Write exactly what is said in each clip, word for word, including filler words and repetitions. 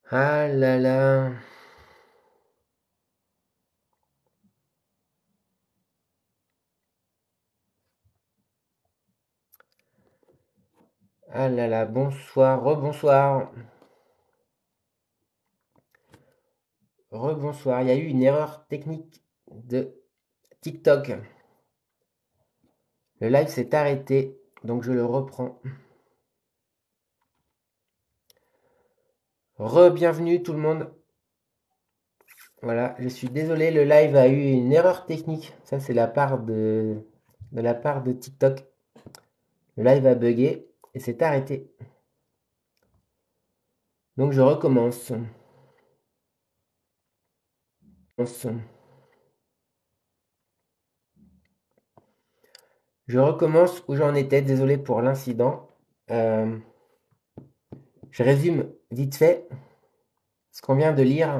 Ah là là. Ah là là, bonsoir, rebonsoir. Rebonsoir. Il y a eu une erreur technique de TikTok. Le live s'est arrêté, donc je le reprends. Re-bienvenue tout le monde. Voilà, je suis désolé, le live a eu une erreur technique. Ça, c'est la part de, de la part de TikTok. Le live a bugué et s'est arrêté. Donc je recommence. Je recommence où j'en étais. Désolé pour l'incident. Euh, je résume vite fait ce qu'on vient de lire.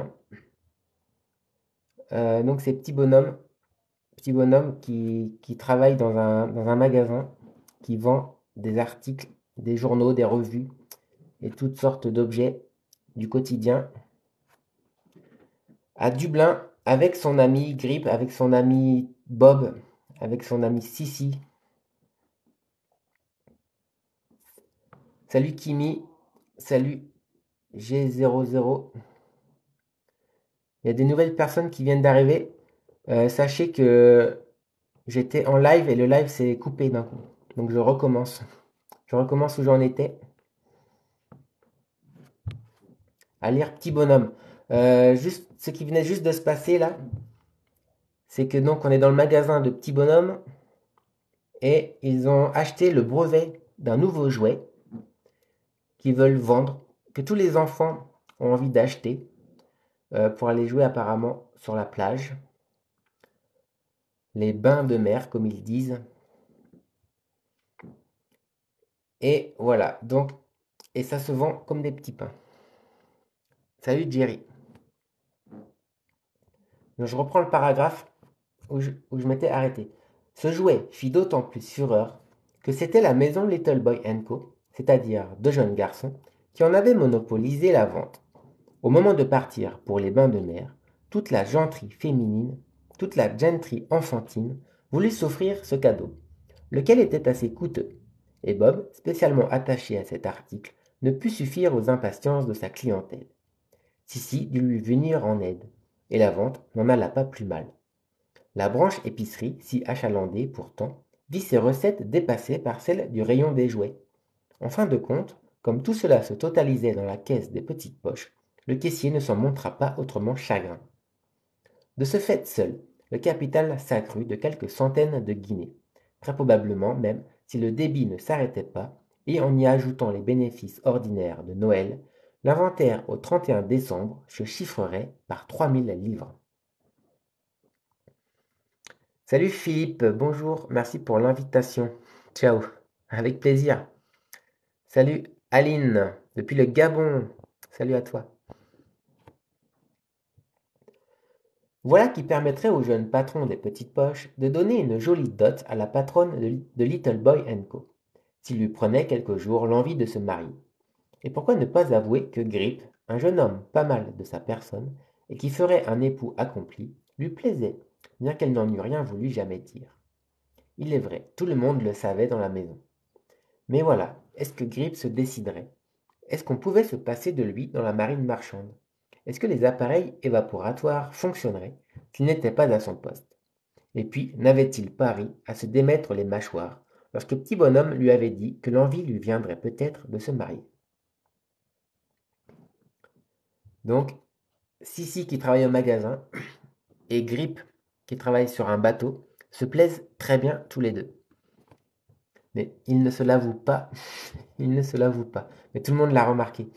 Euh, donc ces petits bonhommes, petits bonhommes qui, qui travaillent dans un, dans un magasin qui vend des articles, des journaux, des revues et toutes sortes d'objets du quotidien à Dublin avec son ami Grip, avec son ami Bob, avec son ami Sissi. Salut Kimi, salut G zéro zéro. Il y a des nouvelles personnes qui viennent d'arriver. Euh, sachez que j'étais en live et le live s'est coupé d'un coup. Donc je recommence. Je recommence où j'en étais. À lire Petit Bonhomme. Euh, juste, ce qui venait juste de se passer là, c'est que donc on est dans le magasin de Petit Bonhomme et ils ont acheté le brevet d'un nouveau jouet qu'ils veulent vendre, que tous les enfants ont envie d'acheter euh, pour aller jouer apparemment sur la plage. Les bains de mer, comme ils disent. Et voilà, donc, et ça se vend comme des petits pains. Salut Jerry. Donc, je reprends le paragraphe où je, où je m'étais arrêté. Ce jouet fit d'autant plus fureur que c'était la maison Little Boy and Co, c'est-à-dire deux jeunes garçons, qui en avaient monopolisé la vente. Au moment de partir pour les bains de mer, toute la gentry féminine, toute la gentry enfantine, voulut s'offrir ce cadeau, lequel était assez coûteux, et Bob, spécialement attaché à cet article, ne put suffire aux impatiences de sa clientèle. Sissi dut lui venir en aide, et la vente n'en alla pas plus mal. La branche épicerie, si achalandée pourtant, vit ses recettes dépassées par celles du rayon des jouets. En fin de compte, comme tout cela se totalisait dans la caisse des petites poches, le caissier ne s'en montra pas autrement chagrin. De ce fait seul, le capital s'accrut de quelques centaines de guinées, très probablement même si le débit ne s'arrêtait pas, et en y ajoutant les bénéfices ordinaires de Noël, l'inventaire au trente et un décembre se chiffrerait par trois mille livres. Salut Philippe, bonjour, merci pour l'invitation. Ciao, avec plaisir. Salut Aline, depuis le Gabon. Salut à toi. Voilà qui permettrait au jeune patron des petites poches de donner une jolie dot à la patronne de, de Little Boy and Co. S'il lui prenait quelques jours l'envie de se marier. Et pourquoi ne pas avouer que Grip, un jeune homme pas mal de sa personne, et qui ferait un époux accompli, lui plaisait, bien qu'elle n'en eût rien voulu jamais dire. Il est vrai, tout le monde le savait dans la maison. Mais voilà, est-ce que Grip se déciderait? Est-ce qu'on pouvait se passer de lui dans la marine marchande? Est-ce que les appareils évaporatoires fonctionneraient s'il n'était pas à son poste? Et puis, n'avait-il pas ri à se démettre les mâchoires lorsque Petit Bonhomme lui avait dit que l'envie lui viendrait peut-être de se marier? Donc, Sissi qui travaille au magasin et Grip qui travaille sur un bateau se plaisent très bien tous les deux. Mais ils ne se l'avouent pas, ils ne se l'avouent pas. Mais tout le monde l'a remarqué.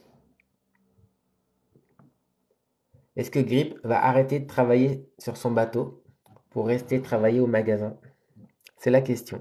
Est-ce que Grip va arrêter de travailler sur son bateau pour rester travailler au magasin? C'est la question.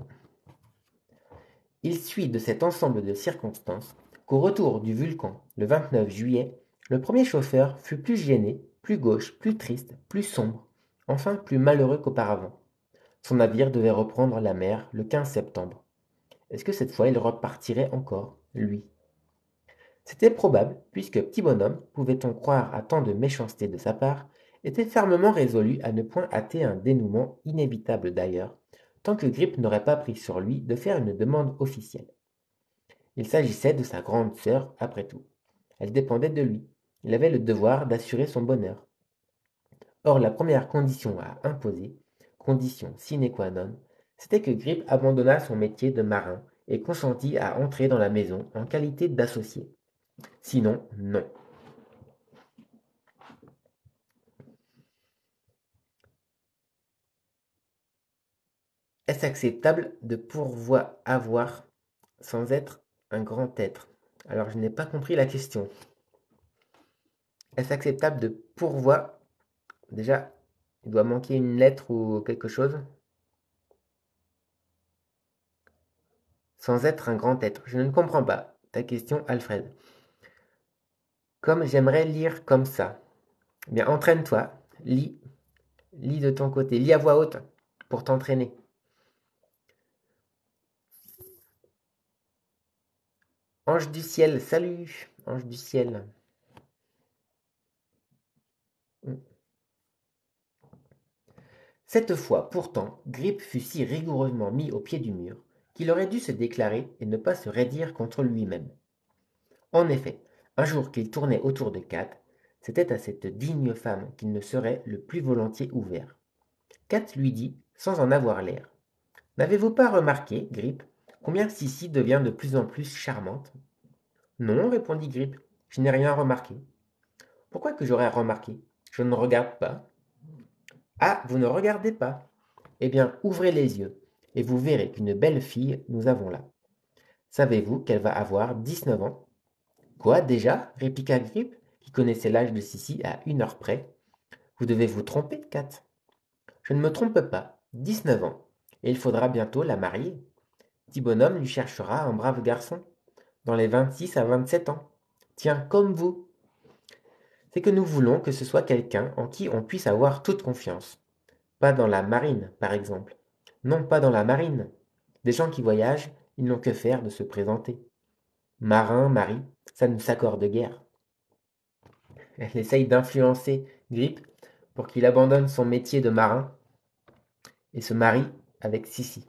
Il suit de cet ensemble de circonstances qu'au retour du Vulcan le vingt-neuf juillet, le premier chauffeur fut plus gêné, plus gauche, plus triste, plus sombre, enfin plus malheureux qu'auparavant. Son navire devait reprendre la mer le quinze septembre. Est-ce que cette fois il repartirait encore, lui? C'était probable, puisque Petit Bonhomme, pouvait-on croire à tant de méchanceté de sa part, était fermement résolu à ne point hâter un dénouement inévitable d'ailleurs, tant que Grip n'aurait pas pris sur lui de faire une demande officielle. Il s'agissait de sa grande sœur, après tout. Elle dépendait de lui. Il avait le devoir d'assurer son bonheur. Or, la première condition à imposer, condition sine qua non, c'était que Grip abandonnât son métier de marin et consentît à entrer dans la maison en qualité d'associé. Sinon, non. Est-ce acceptable de pourvoir avoir sans être un grand être? Alors, je n'ai pas compris la question. Est-ce acceptable de pourvoir? Déjà, il doit manquer une lettre ou quelque chose. Sans être un grand être. Je ne comprends pas ta question, Alfred. Comme j'aimerais lire comme ça. Eh bien, entraîne-toi. Lis. Lis de ton côté. Lis à voix haute pour t'entraîner. Ange du ciel, salut, ange du ciel. Cette fois, pourtant, Grip fut si rigoureusement mis au pied du mur qu'il aurait dû se déclarer et ne pas se raidir contre lui-même. En effet, un jour qu'il tournait autour de Kat, c'était à cette digne femme qu'il ne serait le plus volontiers ouvert. Kat lui dit, sans en avoir l'air: n'avez-vous pas remarqué, Grip, combien Sissi devient de plus en plus charmante? Non, répondit Grip, je n'ai rien remarqué. Pourquoi que j'aurais remarqué? Je ne regarde pas. Ah, vous ne regardez pas? Eh bien, ouvrez les yeux, et vous verrez qu'une belle fille nous avons là. Savez-vous qu'elle va avoir dix-neuf ans? Quoi, déjà? Répliqua Grip, qui connaissait l'âge de Sissi à une heure près. Vous devez vous tromper, Kat. Je ne me trompe pas, dix-neuf ans, et il faudra bientôt la marier. Petit bonhomme lui cherchera un brave garçon, dans les vingt-six à vingt-sept ans. Tiens, comme vous. C'est que nous voulons que ce soit quelqu'un en qui on puisse avoir toute confiance. Pas dans la marine, par exemple. Non, pas dans la marine. Des gens qui voyagent, ils n'ont que faire de se présenter. Marin, mari, ça ne s'accorde guère. Elle essaye d'influencer Grip pour qu'il abandonne son métier de marin et se marie avec Sissi.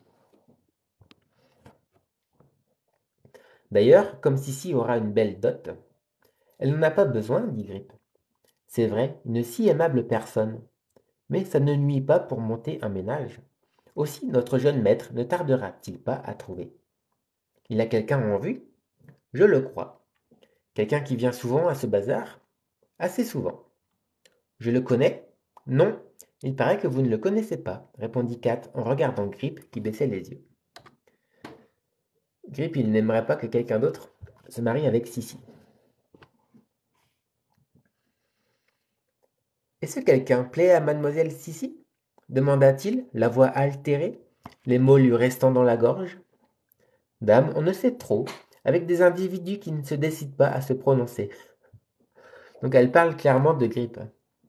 D'ailleurs, comme Sissi aura une belle dot, elle n'en a pas besoin, dit Grip. C'est vrai, une si aimable personne. Mais ça ne nuit pas pour monter un ménage. Aussi, notre jeune maître ne tardera-t-il pas à trouver? Il a quelqu'un en vue? Je le crois. Quelqu'un qui vient souvent à ce bazar? Assez souvent. Je le connais? Non, il paraît que vous ne le connaissez pas, répondit Kat en regardant Grip qui baissait les yeux. Grip, il n'aimerait pas que quelqu'un d'autre se marie avec Sissi. Et ce quelqu'un plaît à mademoiselle Sissi? Demanda-t-il, la voix altérée, les mots lui restant dans la gorge. Dame, on ne sait trop, avec des individus qui ne se décident pas à se prononcer. Donc elle parle clairement de Grip.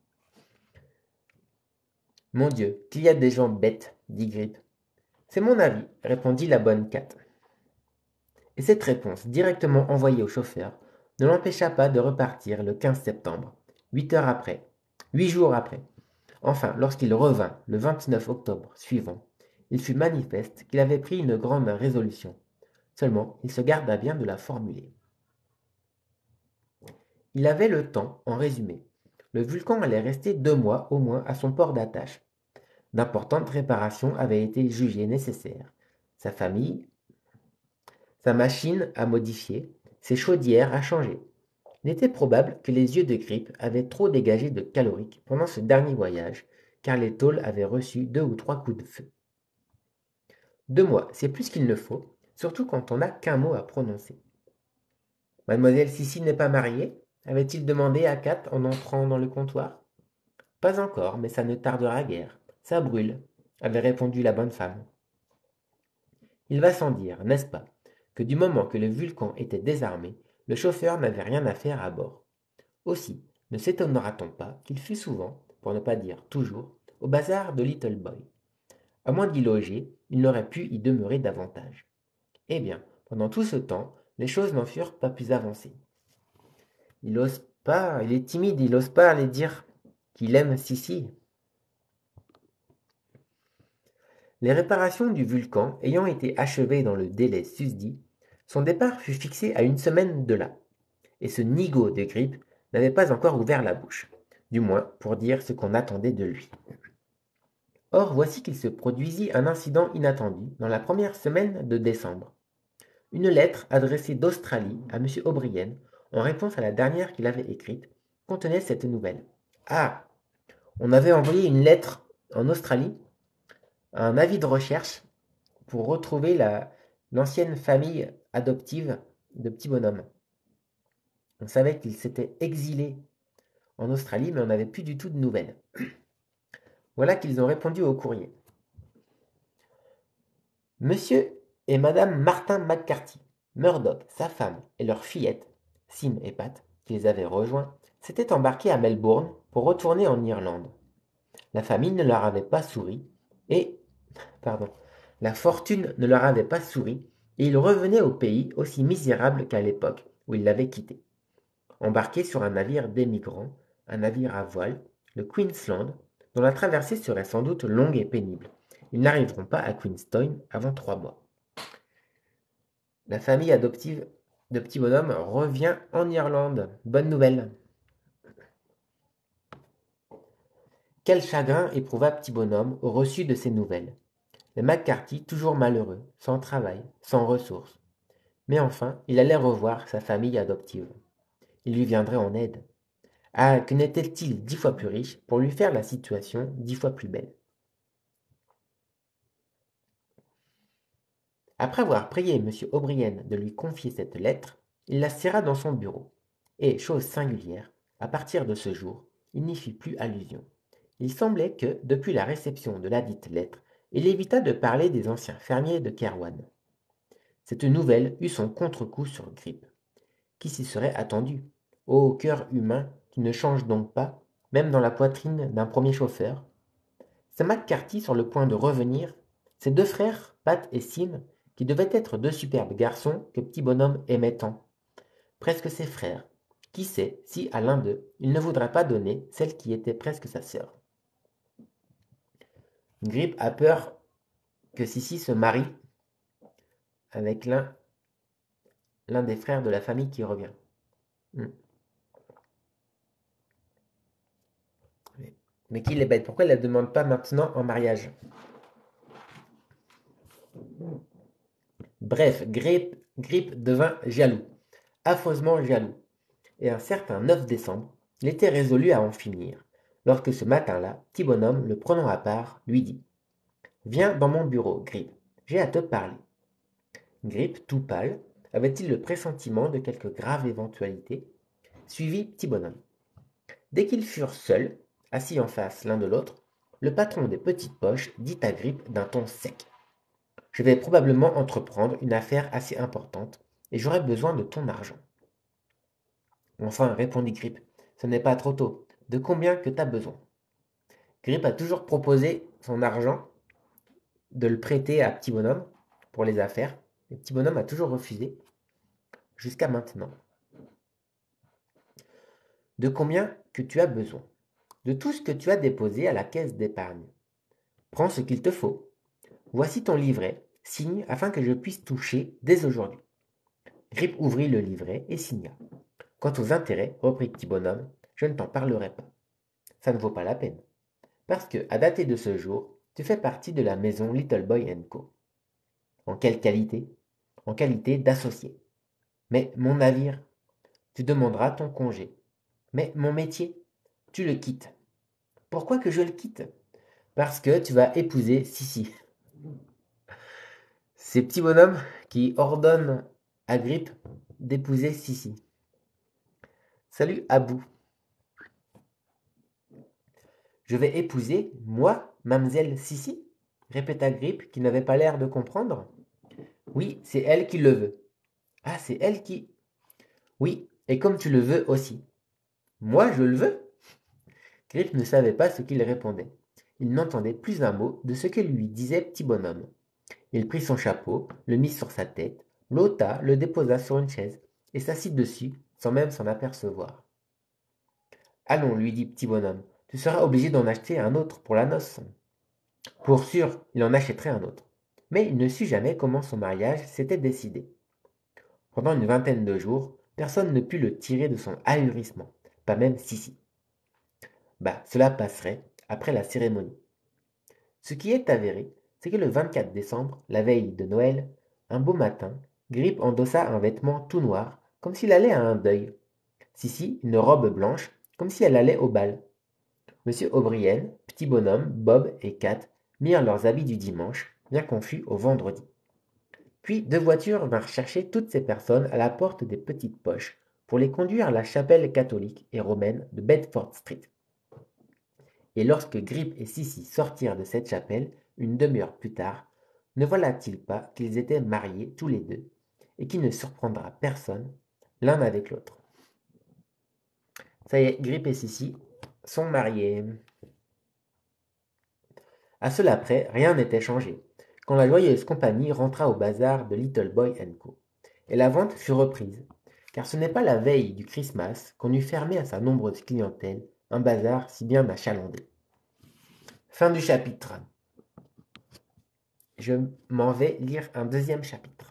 Mon Dieu, qu'il y a des gens bêtes, dit Grip. C'est mon avis, répondit la bonne Cat. Et cette réponse, directement envoyée au chauffeur, ne l'empêcha pas de repartir le quinze septembre, huit heures après, huit jours après. Enfin, lorsqu'il revint le vingt-neuf octobre suivant, il fut manifeste qu'il avait pris une grande résolution. Seulement, il se garda bien de la formuler. Il avait le temps, en résumé. Le Vulcan allait rester deux mois au moins à son port d'attache. D'importantes réparations avaient été jugées nécessaires. Sa famille, sa machine à modifier, ses chaudières à changer. Il était probable que les yeux de Grip avaient trop dégagé de calorique pendant ce dernier voyage, car les tôles avaient reçu deux ou trois coups de feu. Deux mois, c'est plus qu'il ne faut, surtout quand on n'a qu'un mot à prononcer. Mademoiselle Sissi n'est pas mariée? Avait-il demandé à Kat en entrant dans le comptoir. Pas encore, mais ça ne tardera guère. Ça brûle, avait répondu la bonne femme. Il va sans dire, n'est-ce pas, que du moment que le Vulcan était désarmé, le chauffeur n'avait rien à faire à bord. Aussi, ne s'étonnera-t-on pas qu'il fût souvent, pour ne pas dire toujours, au bazar de Little Boy. À moins d'y loger, il n'aurait pu y demeurer davantage. Eh bien, pendant tout ce temps, les choses n'en furent pas plus avancées. Il ose pas, il est timide, il ose pas aller dire qu'il aime Sissi. Les réparations du Vulcan ayant été achevées dans le délai susdit, son départ fut fixé à une semaine de là, et ce nigaud de Grip n'avait pas encore ouvert la bouche, du moins pour dire ce qu'on attendait de lui. Or voici qu'il se produisit un incident inattendu dans la première semaine de décembre. Une lettre adressée d'Australie à M. O'Brien, en réponse à la dernière qu'il avait écrite, contenait cette nouvelle. Ah, on avait envoyé une lettre en Australie, un avis de recherche pour retrouver la, l'ancienne famille adoptive de Petit Bonhomme. On savait qu'il s'était exilé en Australie, mais on n'avait plus du tout de nouvelles. Voilà qu'ils ont répondu au courrier. Monsieur et Madame Martin McCarthy, Murdoch, sa femme et leur fillette, Sim et Pat, qui les avaient rejoints, s'étaient embarqués à Melbourne pour retourner en Irlande. La famille ne leur avait pas souri et, pardon, la fortune ne leur avait pas souri et ils revenaient au pays aussi misérables qu'à l'époque où ils l'avaient quitté. Embarqués sur un navire d'émigrants, un navire à voile, le Queensland, dont la traversée serait sans doute longue et pénible. Ils n'arriveront pas à Queenstown avant trois mois. La famille adoptive de Petit Bonhomme revient en Irlande. Bonne nouvelle. Quel chagrin éprouva Petit Bonhomme au reçu de ces nouvelles. Les McCarthy, toujours malheureux, sans travail, sans ressources. Mais enfin, il allait revoir sa famille adoptive. Il lui viendrait en aide. Ah, que n'était-il dix fois plus riche pour lui faire la situation dix fois plus belle. Après avoir prié M. O'Brien de lui confier cette lettre, il la serra dans son bureau. Et, chose singulière, à partir de ce jour, il n'y fit plus allusion. Il semblait que, depuis la réception de ladite lettre, il évita de parler des anciens fermiers de Kerwan. Cette nouvelle eut son contre-coup sur Grip. Qui s'y serait attendu? Ô cœur humain qui ne change donc pas, même dans la poitrine d'un premier chauffeur. C'est McCarthy sur le point de revenir, ses deux frères, Pat et Sim, qui devaient être deux superbes garçons que Petit Bonhomme aimait tant. Presque ses frères. Qui sait si à l'un d'eux, il ne voudrait pas donner celle qui était presque sa sœur. Grip a peur que Sissi se marie avec l'un, l'un des frères de la famille qui revient. Hmm. Mais, mais qu'il est bête, pourquoi elle ne la demande pas maintenant en mariage? Bref, Grip, Grip devint jaloux, affreusement jaloux. Et un certain neuf décembre, il était résolu à en finir, lorsque ce matin-là, Petit Bonhomme, le prenant à part, lui dit « Viens dans mon bureau, Grip, j'ai à te parler. » Grip, tout pâle, avait-il le pressentiment de quelque grave éventualité, suivit Petit Bonhomme. Dès qu'ils furent seuls, assis en face l'un de l'autre, le patron des petites poches dit à Grip d'un ton sec « Je vais probablement entreprendre une affaire assez importante, et j'aurai besoin de ton argent. » Enfin, répondit Grip, ce n'est pas trop tôt. De combien que t'as besoin? Grip a toujours proposé son argent de le prêter à Petit Bonhomme pour les affaires. Et Petit Bonhomme a toujours refusé, jusqu'à maintenant. De combien que tu as besoin? De tout ce que tu as déposé à la caisse d'épargne. Prends ce qu'il te faut. Voici ton livret, signe afin que je puisse toucher dès aujourd'hui. Grip ouvrit le livret et signa. Quant aux intérêts, reprit Petit Bonhomme, je ne t'en parlerai pas. Ça ne vaut pas la peine. Parce que, à dater de ce jour, tu fais partie de la maison Little Boy and Co. En quelle qualité? En qualité d'associé. Mais mon navire, tu demanderas ton congé. Mais mon métier, tu le quittes. Pourquoi que je le quitte? Parce que tu vas épouser Sissi. C'est Petit Bonhomme qui ordonne à Grip d'épouser Sissi. Salut Abou. Je vais épouser, moi, Mamselle Sissi? Répéta Grip, qui n'avait pas l'air de comprendre. Oui, c'est elle qui le veut. Ah, c'est elle qui... Oui, et comme tu le veux aussi. Moi, je le veux? Grip ne savait pas ce qu'il répondait. Il n'entendait plus un mot de ce que lui disait Petit Bonhomme. Il prit son chapeau, le mit sur sa tête, l'ôta, le déposa sur une chaise et s'assit dessus sans même s'en apercevoir. Allons, lui dit Petit Bonhomme, tu seras obligé d'en acheter un autre pour la noce. Pour sûr, il en achèterait un autre. Mais il ne sut jamais comment son mariage s'était décidé. Pendant une vingtaine de jours, personne ne put le tirer de son ahurissement, pas même Sissi. Bah, cela passerait après la cérémonie. Ce qui est avéré, c'est que le vingt-quatre décembre, la veille de Noël, un beau matin, Grip endossa un vêtement tout noir, comme s'il allait à un deuil. Sissi, une robe blanche, comme si elle allait au bal. Monsieur O'Brien, Petit Bonhomme, Bob et Kat mirent leurs habits du dimanche, bien qu'on fût au vendredi. Puis deux voitures vinrent chercher toutes ces personnes à la porte des Petites Poches pour les conduire à la chapelle catholique et romaine de Bedford Street. Et lorsque Grip et Sissi sortirent de cette chapelle, une demi-heure plus tard, ne voilà-t-il pas qu'ils étaient mariés tous les deux, et qu'il ne surprendra personne l'un avec l'autre. Ça y est, Grip et Sissi sont mariés. À cela près, rien n'était changé, quand la joyeuse compagnie rentra au bazar de Little Boy and Co. Et la vente fut reprise, car ce n'est pas la veille du Christmas qu'on eût fermé à sa nombreuse clientèle un bazar si bien achalandé. Fin du chapitre. Je m'en vais lire un deuxième chapitre.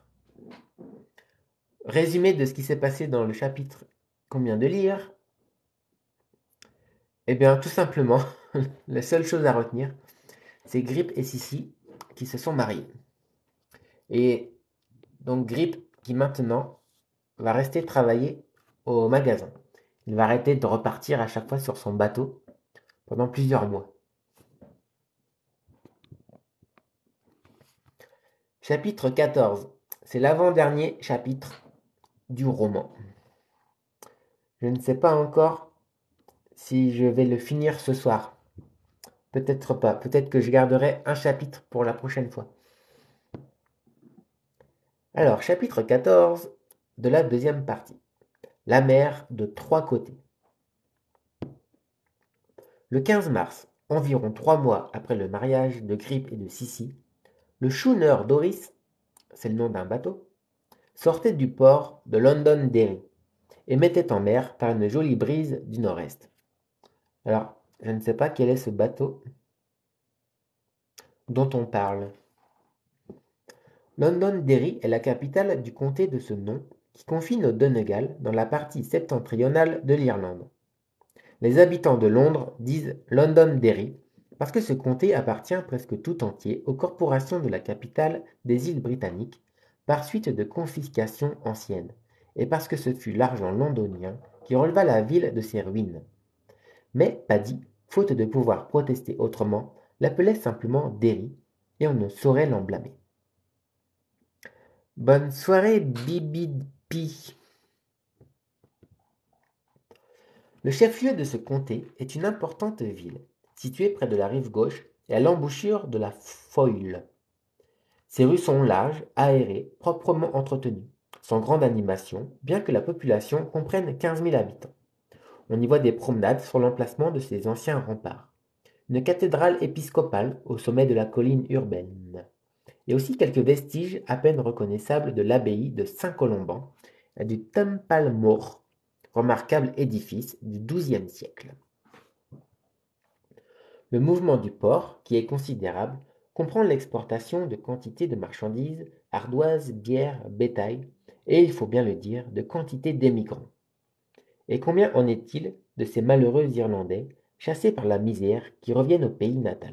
Résumé de ce qui s'est passé dans le chapitre qu'on vient de lire. Eh bien, tout simplement, la seule chose à retenir, c'est Grip et Sissi qui se sont mariés. Et donc Grip qui maintenant va rester travailler au magasin. Il va arrêter de repartir à chaque fois sur son bateau pendant plusieurs mois. Chapitre quatorze. C'est l'avant-dernier chapitre du roman. Je ne sais pas encore si je vais le finir ce soir. Peut-être pas. Peut-être que je garderai un chapitre pour la prochaine fois. Alors, chapitre quatorze de la deuxième partie. La mer de trois côtés. Le quinze mars, environ trois mois après le mariage de Grip et de Sissi, le schooner Doris, c'est le nom d'un bateau, sortait du port de Londonderry et mettait en mer par une jolie brise du nord-est. Alors, je ne sais pas quel est ce bateau dont on parle. Londonderry est la capitale du comté de ce nom qui confine au Donegal dans la partie septentrionale de l'Irlande. Les habitants de Londres disent Londonderry parce que ce comté appartient presque tout entier aux corporations de la capitale des îles britanniques par suite de confiscations anciennes et parce que ce fut l'argent londonien qui releva la ville de ses ruines. Mais Paddy, faute de pouvoir protester autrement, l'appelait simplement Derry et on ne saurait l'en blâmer. Bonne soirée, Bibipi. Le chef-lieu de ce comté est une importante ville, située près de la rive gauche et à l'embouchure de la Foyle. Ses rues sont larges, aérées, proprement entretenues, sans grande animation, bien que la population comprenne quinze mille habitants. On y voit des promenades sur l'emplacement de ces anciens remparts, une cathédrale épiscopale au sommet de la colline urbaine, et aussi quelques vestiges à peine reconnaissables de l'abbaye de Saint-Colomban et du Templemoor, remarquable édifice du douzième siècle. Le mouvement du port, qui est considérable, comprend l'exportation de quantités de marchandises, ardoises, bières, bétail, et il faut bien le dire, de quantités d'émigrants. Et combien en est-il de ces malheureux Irlandais, chassés par la misère, qui reviennent au pays natal?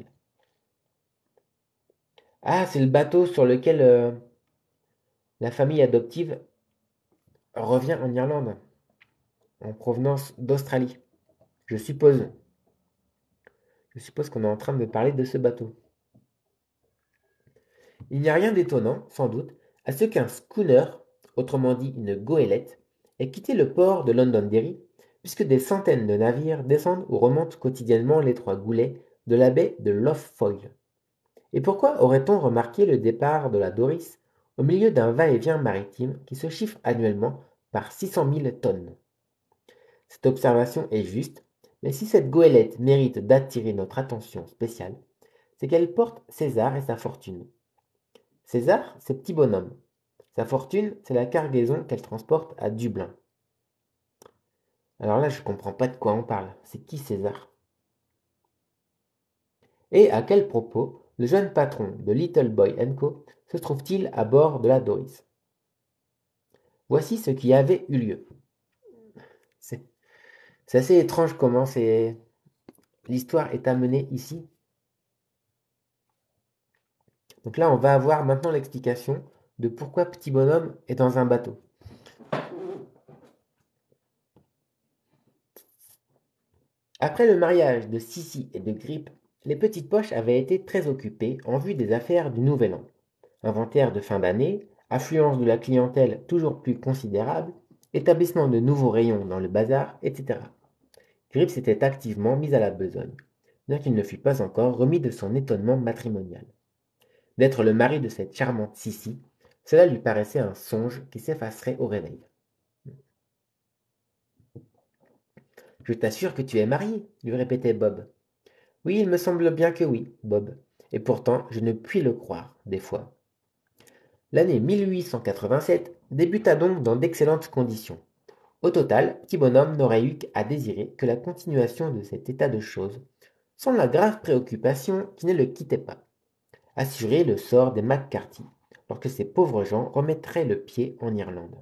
Ah, c'est le bateau sur lequel euh, la famille adoptive revient en Irlande, en provenance d'Australie. Je suppose. Je suppose qu'on est en train de parler de ce bateau. Il n'y a rien d'étonnant, sans doute, à ce qu'un schooner, autrement dit une goélette, ait quitté le port de Londonderry, puisque des centaines de navires descendent ou remontent quotidiennement l'étroit goulet de la baie de Lough Foyle. Et pourquoi aurait-on remarqué le départ de la Doris au milieu d'un va-et-vient maritime qui se chiffre annuellement par six cent mille tonnes? Cette observation est juste, mais si cette goélette mérite d'attirer notre attention spéciale, c'est qu'elle porte César et sa fortune. César, c'est Petit Bonhomme. Sa fortune, c'est la cargaison qu'elle transporte à Dublin. Alors là, je comprends pas de quoi on parle. C'est qui César? Et à quel propos le jeune patron de Little Boy and Co. se trouve-t-il à bord de la Doris? Voici ce qui avait eu lieu. C'est c'est assez étrange comment c'est l'histoire est amenée ici. Donc là, on va avoir maintenant l'explication de pourquoi Petit Bonhomme est dans un bateau. Après le mariage de Sissi et de Grip, les petites poches avaient été très occupées en vue des affaires du Nouvel An. Inventaire de fin d'année, affluence de la clientèle toujours plus considérable, établissement de nouveaux rayons dans le bazar, et cetera. Grip s'était activement mis à la besogne, bien qu'il ne fût pas encore remis de son étonnement matrimonial. D'être le mari de cette charmante Sissi, cela lui paraissait un songe qui s'effacerait au réveil. Je t'assure que tu es marié, lui répétait Bob. Oui, il me semble bien que oui, Bob. Et pourtant, je ne puis le croire, des fois. L'année mille huit cent quatre-vingt-sept débuta donc dans d'excellentes conditions. Au total, Petit Bonhomme n'aurait eu à désirer que la continuation de cet état de choses, sans la grave préoccupation qui ne le quittait pas. Assurer le sort des McCarthy, lorsque ces pauvres gens remettraient le pied en Irlande.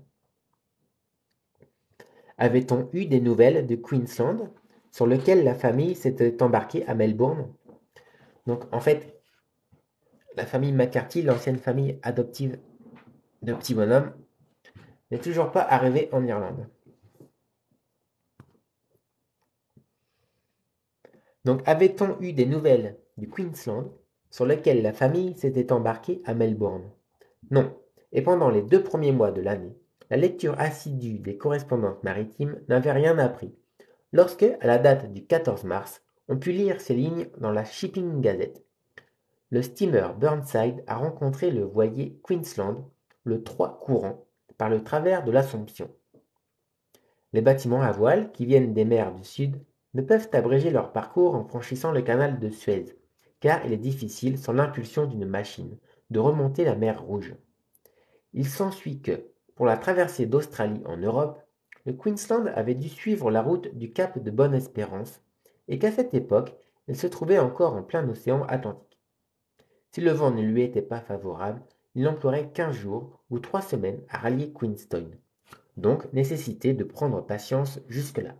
Avait-on eu des nouvelles de Queensland, sur lequel la famille s'était embarquée à Melbourne? Donc, en fait, la famille McCarthy, l'ancienne famille adoptive de Petit Bonhomme, n'est toujours pas arrivée en Irlande. Donc, avait-on eu des nouvelles du Queensland, sur lequel la famille s'était embarquée à Melbourne? Non, et pendant les deux premiers mois de l'année, la lecture assidue des correspondances maritimes n'avait rien appris, lorsque, à la date du quatorze mars, on put lire ces lignes dans la Shipping Gazette. Le steamer Burnside a rencontré le voilier Queensland le trois courant par le travers de l'Assomption. Les bâtiments à voile qui viennent des mers du Sud ne peuvent abréger leur parcours en franchissant le canal de Suez, car il est difficile, sans l'impulsion d'une machine, de remonter la mer Rouge. Il s'ensuit que, pour la traversée d'Australie en Europe, le Queensland avait dû suivre la route du cap de Bonne-Espérance, et qu'à cette époque, il se trouvait encore en plein océan Atlantique. Si le vent ne lui était pas favorable, il emploierait quinze jours ou trois semaines à rallier Queenstown, donc nécessité de prendre patience jusque-là.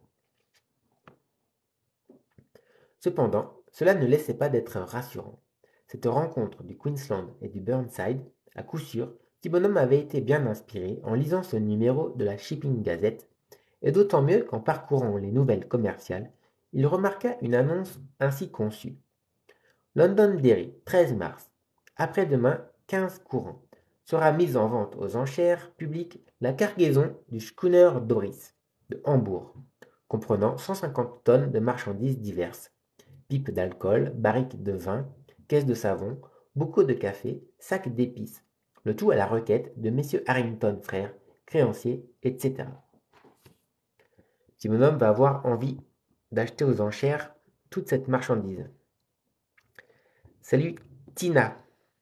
Cependant, cela ne laissait pas d'être rassurant. Cette rencontre du Queensland et du Burnside, à coup sûr, Petit Bonhomme avait été bien inspiré en lisant ce numéro de la Shipping Gazette, et d'autant mieux qu'en parcourant les nouvelles commerciales, il remarqua une annonce ainsi conçue. Londonderry, treize mars. Après-demain, quinze courants. Sera mise en vente aux enchères publiques la cargaison du schooner Doris, de Hambourg, comprenant cent cinquante tonnes de marchandises diverses. Pipes d'alcool, barriques de vin, caisses de savon, bocaux de café, sacs d'épices. Le tout à la requête de messieurs Harrington frères, créanciers, et cetera. Si mon homme va avoir envie d'acheter aux enchères toute cette marchandise. Salut Tina.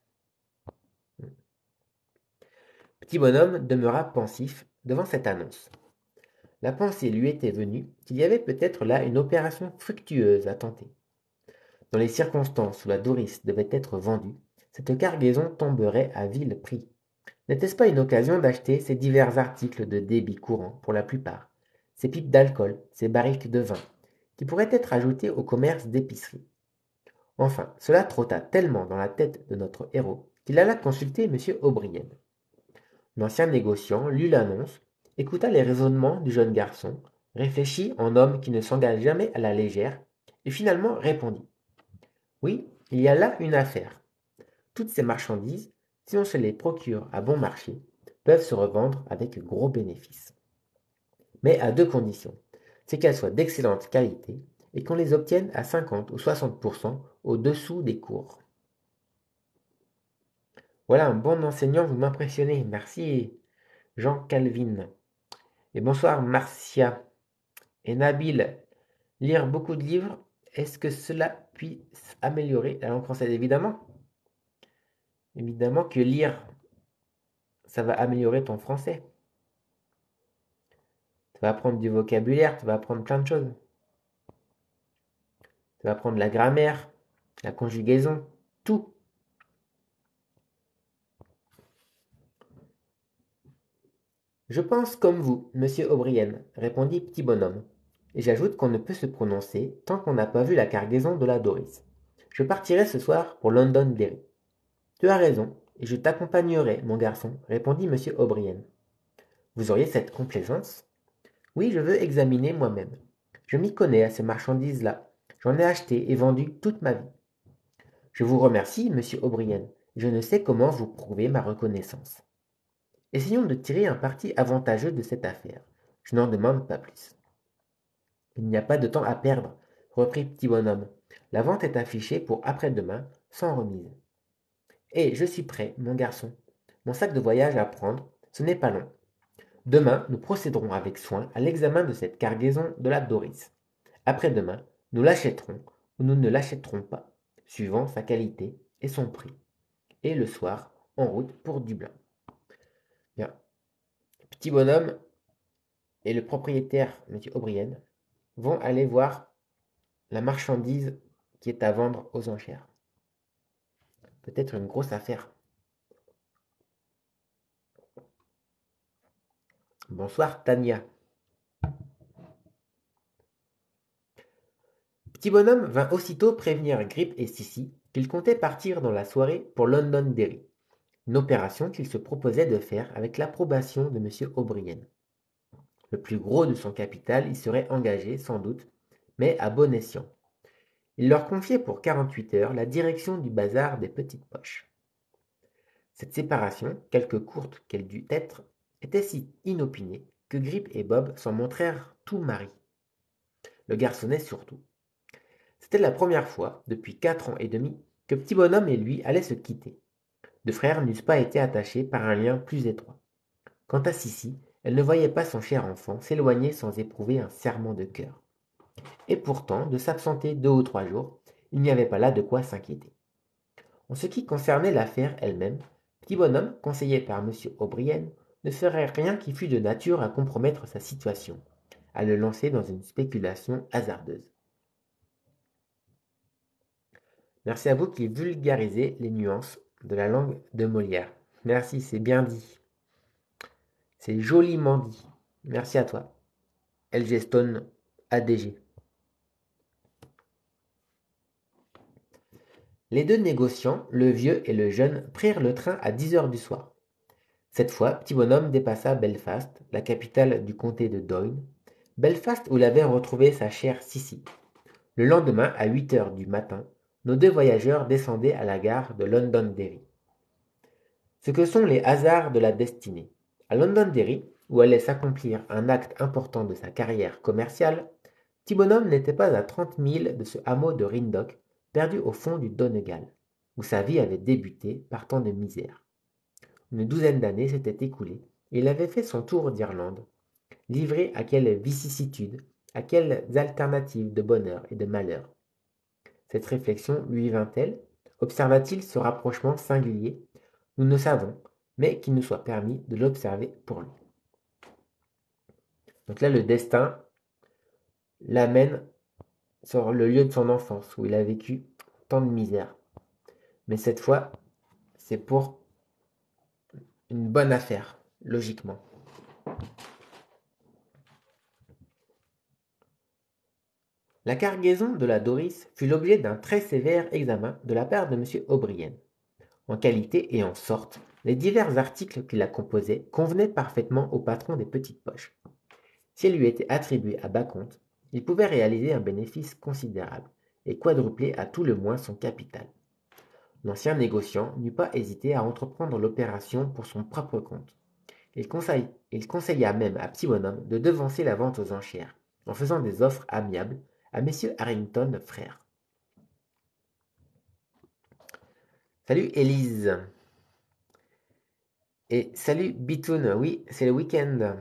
Petit bonhomme demeura pensif devant cette annonce. La pensée lui était venue qu'il y avait peut-être là une opération fructueuse à tenter. Dans les circonstances où la Doris devait être vendue, cette cargaison tomberait à vil prix. N'était-ce pas une occasion d'acheter ces divers articles de débit courant pour la plupart, ces pipes d'alcool, ces barriques de vin, qui pourraient être ajoutées au commerce d'épicerie? Enfin, cela trotta tellement dans la tête de notre héros qu'il alla consulter M. O'Brien. L'ancien négociant lut l'annonce, écouta les raisonnements du jeune garçon, réfléchit en homme qui ne s'engage jamais à la légère, et finalement répondit. Oui, il y a là une affaire. Toutes ces marchandises, si on se les procure à bon marché, peuvent se revendre avec gros bénéfices. Mais à deux conditions, c'est qu'elles soient d'excellente qualité et qu'on les obtienne à cinquante ou soixante pour cent au-dessous des cours. Voilà un bon enseignant, vous m'impressionnez. Merci Jean Calvin. Et bonsoir Marcia. Et Nabil, lire beaucoup de livres, est-ce que cela puisse améliorer la langue française? Évidemment. Évidemment que lire, ça va améliorer ton français. Tu vas apprendre du vocabulaire, tu vas apprendre plein de choses. Tu vas apprendre la grammaire, la conjugaison, tout. Je pense comme vous, monsieur O'Brien, répondit Petit Bonhomme. Et j'ajoute qu'on ne peut se prononcer tant qu'on n'a pas vu la cargaison de la Doris. Je partirai ce soir pour Londonderry. Tu as raison, et je t'accompagnerai, mon garçon, répondit monsieur O'Brien. Vous auriez cette complaisance? Oui, je veux examiner moi-même. Je m'y connais à ces marchandises-là. J'en ai acheté et vendu toute ma vie. Je vous remercie, monsieur O'Brien. Je ne sais comment vous prouver ma reconnaissance. Essayons de tirer un parti avantageux de cette affaire. Je n'en demande pas plus. Il n'y a pas de temps à perdre, reprit Petit Bonhomme. La vente est affichée pour après-demain, sans remise. Et je suis prêt, mon garçon. Mon sac de voyage à prendre, ce n'est pas long. Demain, nous procéderons avec soin à l'examen de cette cargaison de la Doris. Après-demain, nous l'achèterons ou nous ne l'achèterons pas, suivant sa qualité et son prix. Et le soir, en route pour Dublin. Bien. Petit Bonhomme et le propriétaire, M. O'Brien, vont aller voir la marchandise qui est à vendre aux enchères. Peut-être une grosse affaire. Bonsoir, Tania. Petit Bonhomme vint aussitôt prévenir Grip et Sissi qu'il comptait partir dans la soirée pour Londonderry, une opération qu'il se proposait de faire avec l'approbation de M. O'Brien. Le plus gros de son capital y serait engagé, sans doute, mais à bon escient. Il leur confiait pour quarante-huit heures la direction du bazar des Petites Poches. Cette séparation, quelque courte qu'elle dût être, était si inopinée que Grip et Bob s'en montrèrent tout maris. Le garçonnet surtout. C'était la première fois, depuis quatre ans et demi, que Petit Bonhomme et lui allaient se quitter. Deux frères n'eussent pas été attachés par un lien plus étroit. Quant à Sissi, elle ne voyait pas son cher enfant s'éloigner sans éprouver un serrement de cœur. Et pourtant, de s'absenter deux ou trois jours, il n'y avait pas là de quoi s'inquiéter. En ce qui concernait l'affaire elle-même, Petit Bonhomme, conseillé par M. O'Brien, ne ferait rien qui fût de nature à compromettre sa situation, à le lancer dans une spéculation hasardeuse. Merci à vous qui vulgarisez les nuances de la langue de Molière. Merci, c'est bien dit. C'est joliment dit. Merci à toi. Elgeston A D G. Les deux négociants, le vieux et le jeune, prirent le train à dix heures du soir. Cette fois, Petit Bonhomme dépassa Belfast, la capitale du comté de Doyle, Belfast où l'avait retrouvé sa chère Sissi. Le lendemain, à huit heures du matin, nos deux voyageurs descendaient à la gare de Londonderry. Ce que sont les hasards de la destinée. À Londonderry, où allait s'accomplir un acte important de sa carrière commerciale, Petit Bonhomme n'était pas à trente milles de ce hameau de Rindoch, perdu au fond du Donegal, où sa vie avait débuté par tant de misère. Une douzaine d'années s'étaient écoulées, et il avait fait son tour d'Irlande, livré à quelles vicissitudes, à quelles alternatives de bonheur et de malheur. Cette réflexion lui vint-elle? Observa-t-il ce rapprochement singulier? Nous ne savons, mais qu'il nous soit permis de l'observer pour lui. Donc là, le destin l'amène sur le lieu de son enfance, où il a vécu tant de misère. Mais cette fois, c'est pour une bonne affaire, logiquement. La cargaison de la Doris fut l'objet d'un très sévère examen de la part de M. O'Brien. En qualité et en sorte, les divers articles qui la composaient convenaient parfaitement au patron des Petites Poches. Si elle lui était attribuée à bas compte, il pouvait réaliser un bénéfice considérable et quadrupler à tout le moins son capital. L'ancien négociant n'eut pas hésité à entreprendre l'opération pour son propre compte. Il, conseille, il conseilla même à Petit Bonhomme de devancer la vente aux enchères, en faisant des offres amiables à messieurs Harrington frères. Salut Élise. Et salut Bitoun, oui, c'est le week-end.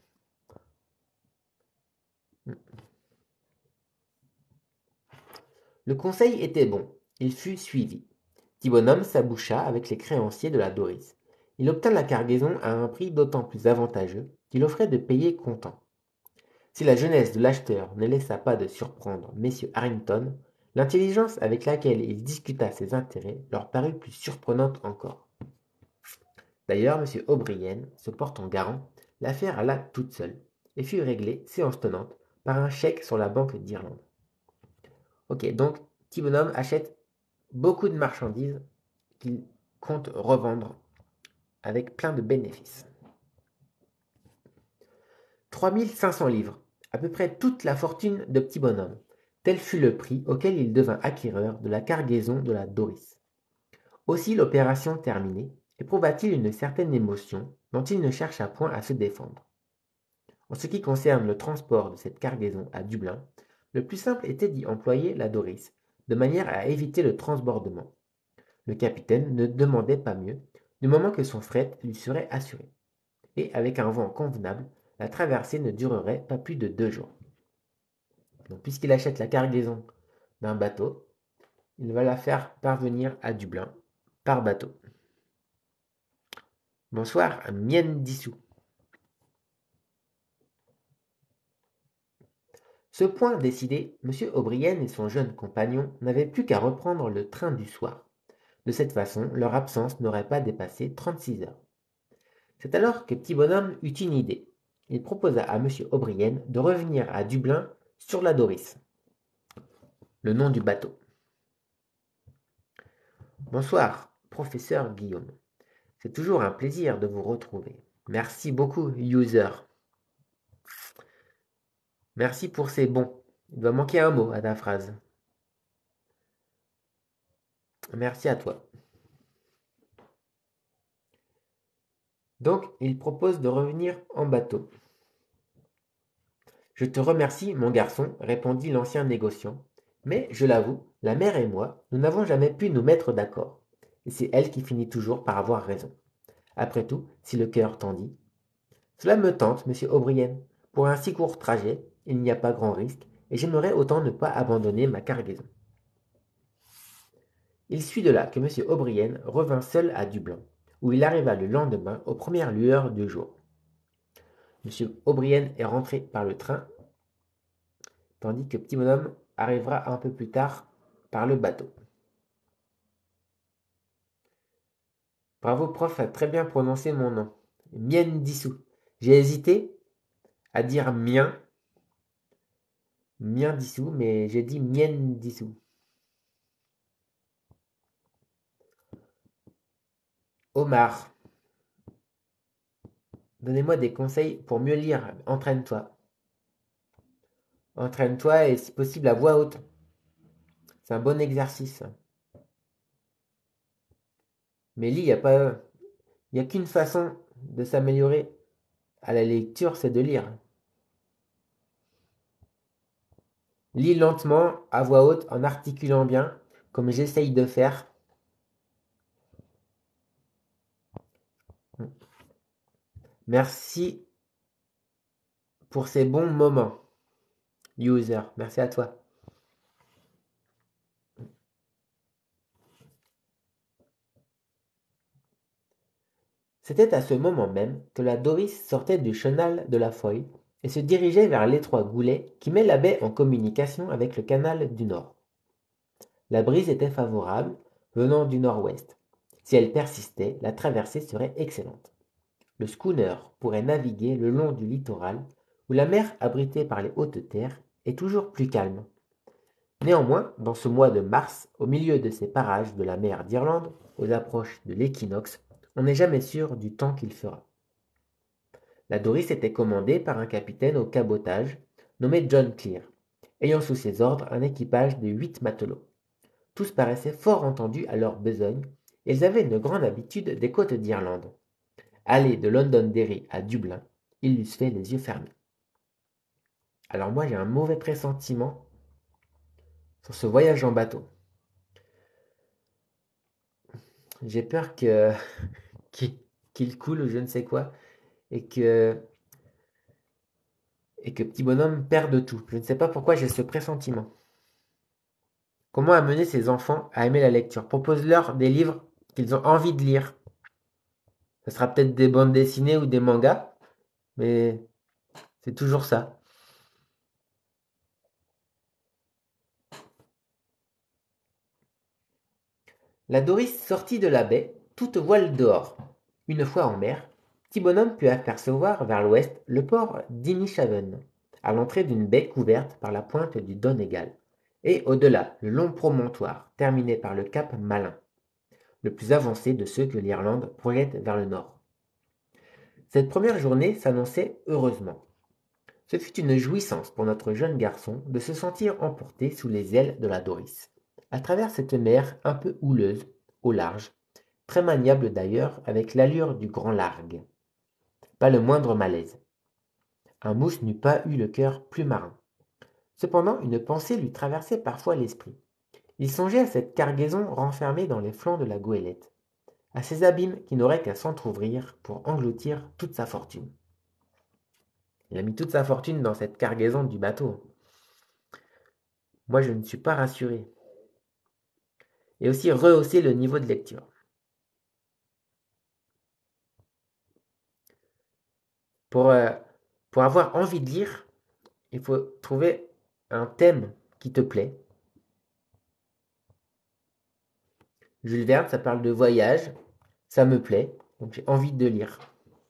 Le conseil était bon, il fut suivi. Petit Bonhomme s'aboucha avec les créanciers de la Doris. Il obtint la cargaison à un prix d'autant plus avantageux qu'il offrait de payer comptant. Si la jeunesse de l'acheteur ne laissa pas de surprendre messieurs Harrington, l'intelligence avec laquelle il discuta ses intérêts leur parut plus surprenante encore. D'ailleurs, M. O'Brien, se portant garant, l'affaire alla toute seule, et fut réglée, séance tenante, par un chèque sur la Banque d'Irlande. Ok, donc, petit bonhomme achète beaucoup de marchandises qu'il compte revendre avec plein de bénéfices. trois mille cinq cents livres, à peu près toute la fortune de petit bonhomme. Tel fut le prix auquel il devint acquéreur de la cargaison de la Doris. Aussi l'opération terminée, éprouva-t-il une certaine émotion dont il ne chercha point à se défendre. En ce qui concerne le transport de cette cargaison à Dublin, le plus simple était d'y employer la Doris, de manière à éviter le transbordement. Le capitaine ne demandait pas mieux, du moment que son fret lui serait assuré. Et avec un vent convenable, la traversée ne durerait pas plus de deux jours. Donc, puisqu'il achète la cargaison d'un bateau, il va la faire parvenir à Dublin par bateau. Bonsoir, Mien Dissou. Ce point décidé, M. O'Brien et son jeune compagnon n'avaient plus qu'à reprendre le train du soir. De cette façon, leur absence n'aurait pas dépassé trente-six heures. C'est alors que Petit Bonhomme eut une idée. Il proposa à M. O'Brien de revenir à Dublin sur la Doris, le nom du bateau. Bonsoir, professeur Guillaume. C'est toujours un plaisir de vous retrouver. Merci beaucoup, user. Merci pour ces bons. Il doit manquer un mot à ta phrase. Merci à toi. Donc, il propose de revenir en bateau. Je te remercie, mon garçon, répondit l'ancien négociant. Mais, je l'avoue, la mère et moi, nous n'avons jamais pu nous mettre d'accord. Et c'est elle qui finit toujours par avoir raison. Après tout, si le cœur t'en dit. Cela me tente, monsieur O'Brien. Pour un si court trajet, il n'y a pas grand risque, et j'aimerais autant ne pas abandonner ma cargaison. Il suit de là que monsieur O'Brien revint seul à Dublin, où il arriva le lendemain aux premières lueurs du jour. monsieur O'Brien est rentré par le train, tandis que Petit Bonhomme arrivera un peu plus tard par le bateau. Bravo, prof, a très bien prononcé mon nom. Mien Dissou. J'ai hésité à dire mien, mien Dissou, mais j'ai dit Mien Dissou. Omar, donnez-moi des conseils pour mieux lire. Entraîne-toi. Entraîne-toi et si possible à voix haute. C'est un bon exercice. Mais lis, il n'y a pas, il y a qu'une façon de s'améliorer à la lecture, c'est de lire. Lis lentement, à voix haute, en articulant bien, comme j'essaye de faire. Merci pour ces bons moments, user. Merci à toi. C'était à ce moment même que la Doris sortait du chenal de la Foyle et se dirigeait vers l'étroit goulet qui met la baie en communication avec le canal du Nord. La brise était favorable, venant du nord-ouest. Si elle persistait, la traversée serait excellente. Le schooner pourrait naviguer le long du littoral, où la mer abritée par les hautes terres est toujours plus calme. Néanmoins, dans ce mois de mars, au milieu de ces parages de la mer d'Irlande, aux approches de l'équinoxe, on n'est jamais sûr du temps qu'il fera. La Doris était commandée par un capitaine au cabotage, nommé John Clear, ayant sous ses ordres un équipage de huit matelots. Tous paraissaient fort entendus à leur besogne, et ils avaient une grande habitude des côtes d'Irlande. Aller de Londonderry à Dublin, ils l'eussent fait les yeux fermés. Alors moi j'ai un mauvais pressentiment sur ce voyage en bateau. J'ai peur que qu'il coule ou je ne sais quoi, et que et que Petit Bonhomme perde tout. Je ne sais pas pourquoi j'ai ce pressentiment. Comment amener ces enfants à aimer la lecture? Propose-leur des livres qu'ils ont envie de lire. Ce sera peut-être des bandes dessinées ou des mangas, mais c'est toujours ça. La Doris sortit de la baie, toute voile dehors. Une fois en mer, Petit Bonhomme put apercevoir vers l'ouest le port d'Inishaven, à l'entrée d'une baie couverte par la pointe du Donegal, et au-delà le long promontoire terminé par le cap Malin, le plus avancé de ceux que l'Irlande projette vers le nord. Cette première journée s'annonçait heureusement. Ce fut une jouissance pour notre jeune garçon de se sentir emporté sous les ailes de la Doris, à travers cette mer un peu houleuse, au large, très maniable d'ailleurs avec l'allure du grand largue. Pas le moindre malaise. Un mouche n'eût pas eu le cœur plus marin. Cependant, une pensée lui traversait parfois l'esprit. Il songeait à cette cargaison renfermée dans les flancs de la goélette, à ces abîmes qui n'auraient qu'à s'entr'ouvrir pour engloutir toute sa fortune. Il a mis toute sa fortune dans cette cargaison du bateau. Moi, je ne suis pas rassuré. Et aussi rehausser le niveau de lecture. Pour, euh, pour avoir envie de lire, il faut trouver un thème qui te plaît. Jules Verne, ça parle de voyage, ça me plaît, donc j'ai envie de lire.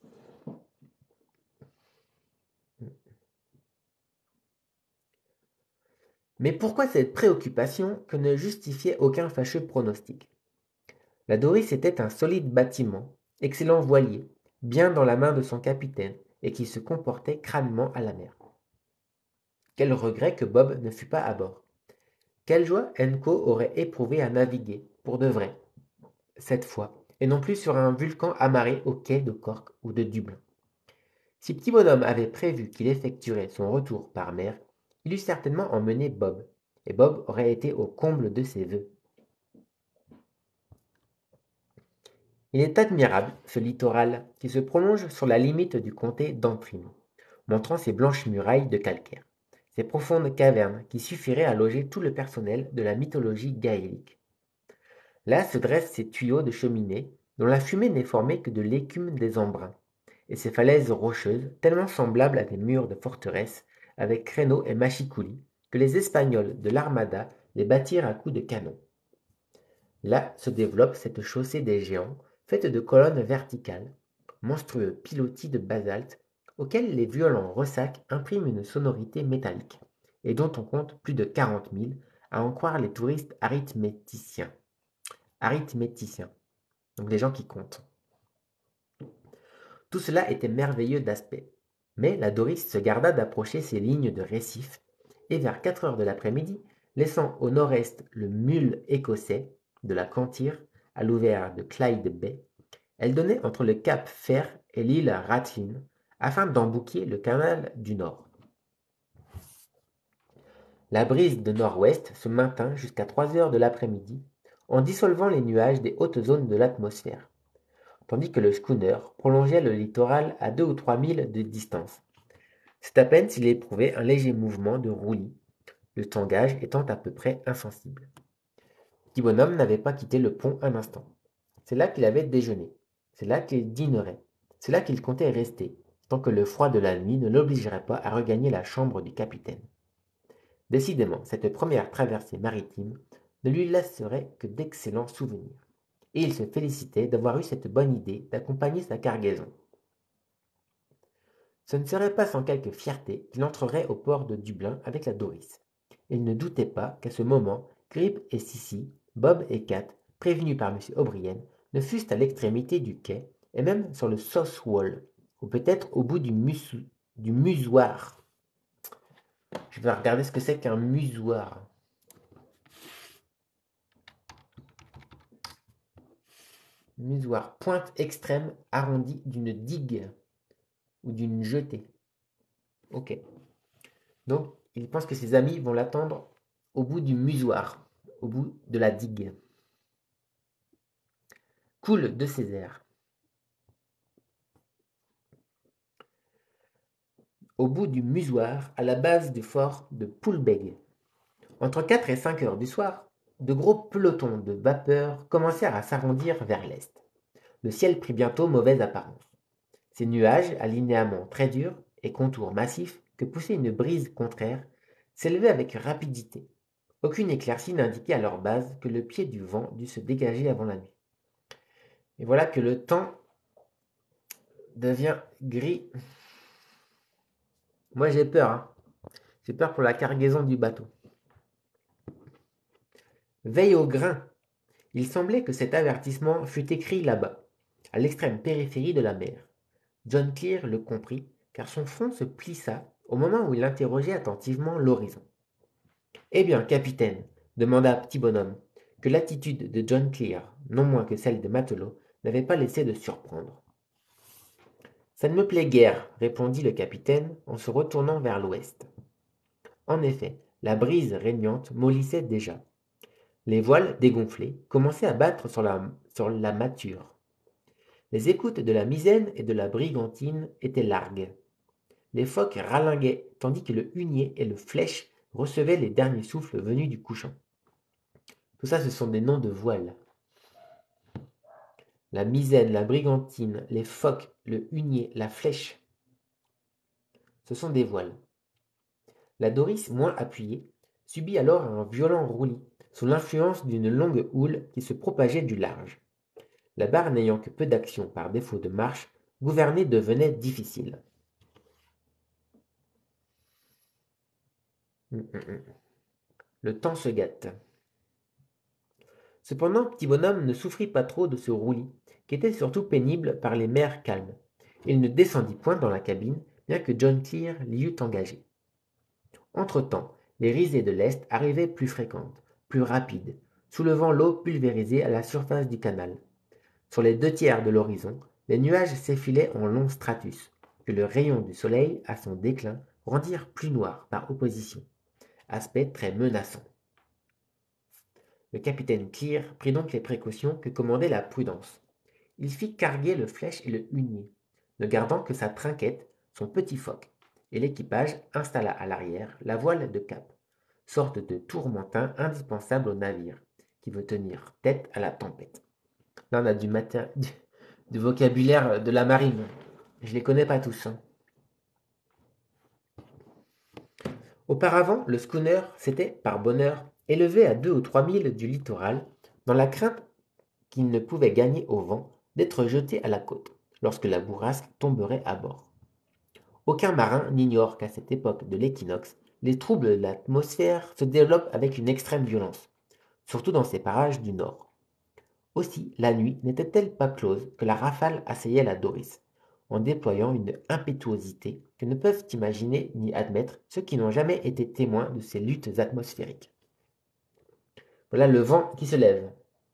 Mais pourquoi cette préoccupation que ne justifiait aucun fâcheux pronostic? La Doris était un solide bâtiment, excellent voilier, bien dans la main de son capitaine, et qui se comportait crânement à la mer. Quel regret que Bob ne fût pas à bord. Quelle joie Enco aurait éprouvé à naviguer, pour de vrai, cette fois, et non plus sur un vulcan amarré au quai de Cork ou de Dublin. Si Petit Bonhomme avait prévu qu'il effectuerait son retour par mer, il eût certainement emmené Bob, et Bob aurait été au comble de ses vœux. Il est admirable, ce littoral, qui se prolonge sur la limite du comté d'Antrim, montrant ses blanches murailles de calcaire, ces profondes cavernes qui suffiraient à loger tout le personnel de la mythologie gaélique. Là se dressent ces tuyaux de cheminée, dont la fumée n'est formée que de l'écume des embruns, et ces falaises rocheuses, tellement semblables à des murs de forteresse, avec créneaux et machicoulis, que les Espagnols de l'Armada les bâtirent à coups de canon. Là se développe cette chaussée des géants, faite de colonnes verticales, monstrueux pilotis de basalte, auxquels les violents ressacs impriment une sonorité métallique, et dont on compte plus de quarante mille, à en croire les touristes arithméticiens. Arithméticiens, donc les gens qui comptent. Tout cela était merveilleux d'aspect, mais la Doris se garda d'approcher ces lignes de récifs, et vers quatre heures de l'après-midi, laissant au nord-est le mule écossais de la Cantyre à l'ouvert de Clyde Bay, elle donnait entre le cap Fer et l'île Ratlin afin d'embouquer le canal du Nord. La brise de nord-ouest se maintint jusqu'à trois heures de l'après-midi en dissolvant les nuages des hautes zones de l'atmosphère, tandis que le schooner prolongeait le littoral à deux ou trois milles de distance. C'est à peine s'il éprouvait un léger mouvement de roulis, le tangage étant à peu près insensible. Petit Bonhomme n'avait pas quitté le pont un instant. C'est là qu'il avait déjeuné. C'est là qu'il dînerait. C'est là qu'il comptait rester, tant que le froid de la nuit ne l'obligerait pas à regagner la chambre du capitaine. Décidément, cette première traversée maritime ne lui laisserait que d'excellents souvenirs, et il se félicitait d'avoir eu cette bonne idée d'accompagner sa cargaison. Ce ne serait pas sans quelque fierté qu'il entrerait au port de Dublin avec la Doris. Il ne doutait pas qu'à ce moment, Grip et Sissi, Bob et Kat, prévenus par M. O'Brien, ne fussent à l'extrémité du quai, et même sur le sauce wall, ou peut-être au bout du, mus du musoir. Je vais regarder ce que c'est qu'un musoir. Musoir, pointe extrême arrondie d'une digue ou d'une jetée. Ok. Donc, il pense que ses amis vont l'attendre au bout du musoir, au bout de la digue. Cool de Césaire. Au bout du musoir, à la base du fort de Poulbeg. Entre quatre et cinq heures du soir, de gros pelotons de vapeur commencèrent à s'arrondir vers l'est. Le ciel prit bientôt mauvaise apparence. Ces nuages, à linéaments très durs et contours massifs que poussait une brise contraire, s'élevaient avec rapidité, Aucune éclaircie n'indiquait à leur base que le pied du vent dut se dégager avant la nuit. Et voilà que le temps devient gris. Moi j'ai peur, hein. J'ai peur pour la cargaison du bateau. Veille au grain. Il semblait que cet avertissement fût écrit là-bas, à l'extrême périphérie de la mer. John Clear le comprit, car son front se plissa au moment où il interrogeait attentivement l'horizon. Eh bien, capitaine, demanda Petit Bonhomme, que l'attitude de John Clear, non moins que celle des matelots, n'avait pas laissé de surprendre. Ça ne me plaît guère, répondit le capitaine en se retournant vers l'ouest. En effet, la brise régnante mollissait déjà. Les voiles, dégonflées, commençaient à battre sur la, sur la mâture. Les écoutes de la misaine et de la brigantine étaient largues. Les phoques ralinguaient, tandis que le hunier et le flèche recevaient les derniers souffles venus du couchant. Tout ça, ce sont des noms de voiles. La misaine, la brigantine, les phoques, le hunier, la flèche, ce sont des voiles. La Doris, moins appuyée, subit alors un violent roulis, sous l'influence d'une longue houle qui se propageait du large. La barre n'ayant que peu d'action par défaut de marche, gouverner devenait difficile. Hum, hum, hum. Le temps se gâte. Cependant, Petit Bonhomme ne souffrit pas trop de ce roulis, qui était surtout pénible par les mers calmes. Il ne descendit point dans la cabine, bien que John Clear l'y eût engagé. Entre-temps, les risées de l'Est arrivaient plus fréquentes, plus rapides, soulevant l'eau pulvérisée à la surface du canal. Sur les deux tiers de l'horizon, les nuages s'effilaient en longs stratus, que le rayon du soleil, à son déclin, rendirent plus noirs par opposition. Aspect très menaçant. Le capitaine Clear prit donc les précautions que commandait la prudence. Il fit carguer le flèche et le hunier, ne gardant que sa trinquette, son petit foc, et l'équipage installa à l'arrière la voile de cap, sorte de tourmentin indispensable au navire, qui veut tenir tête à la tempête. Là, on a du, matin, du, du vocabulaire de la marine. Je les connais pas tous. Hein. Auparavant, le schooner s'était, par bonheur, élevé à deux ou trois milles du littoral, dans la crainte qu'il ne pouvait gagner au vent d'être jeté à la côte, lorsque la bourrasque tomberait à bord. Aucun marin n'ignore qu'à cette époque de l'équinoxe, les troubles de l'atmosphère se développent avec une extrême violence, surtout dans ces parages du nord. Aussi, la nuit n'était-elle pas close que la rafale assaillait la Doris, en déployant une impétuosité que ne peuvent imaginer ni admettre ceux qui n'ont jamais été témoins de ces luttes atmosphériques. Voilà le vent qui se lève.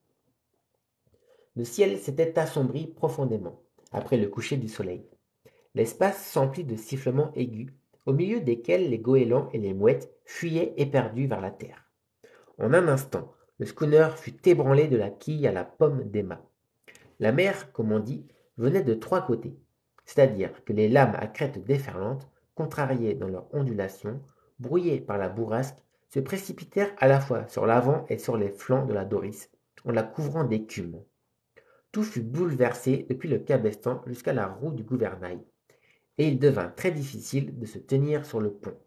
Le ciel s'était assombri profondément, après le coucher du soleil. L'espace s'emplit de sifflements aigus, au milieu desquels les goélands et les mouettes fuyaient éperdus vers la terre. En un instant, le schooner fut ébranlé de la quille à la pomme des mâts. La mer, comme on dit, venait de trois côtés, c'est-à-dire que les lames à crête déferlante, contrariées dans leur ondulation, brouillées par la bourrasque, se précipitèrent à la fois sur l'avant et sur les flancs de la Doris, en la couvrant d'écume. Tout fut bouleversé depuis le cabestan jusqu'à la roue du gouvernail, et il devint très difficile de se tenir sur le pont.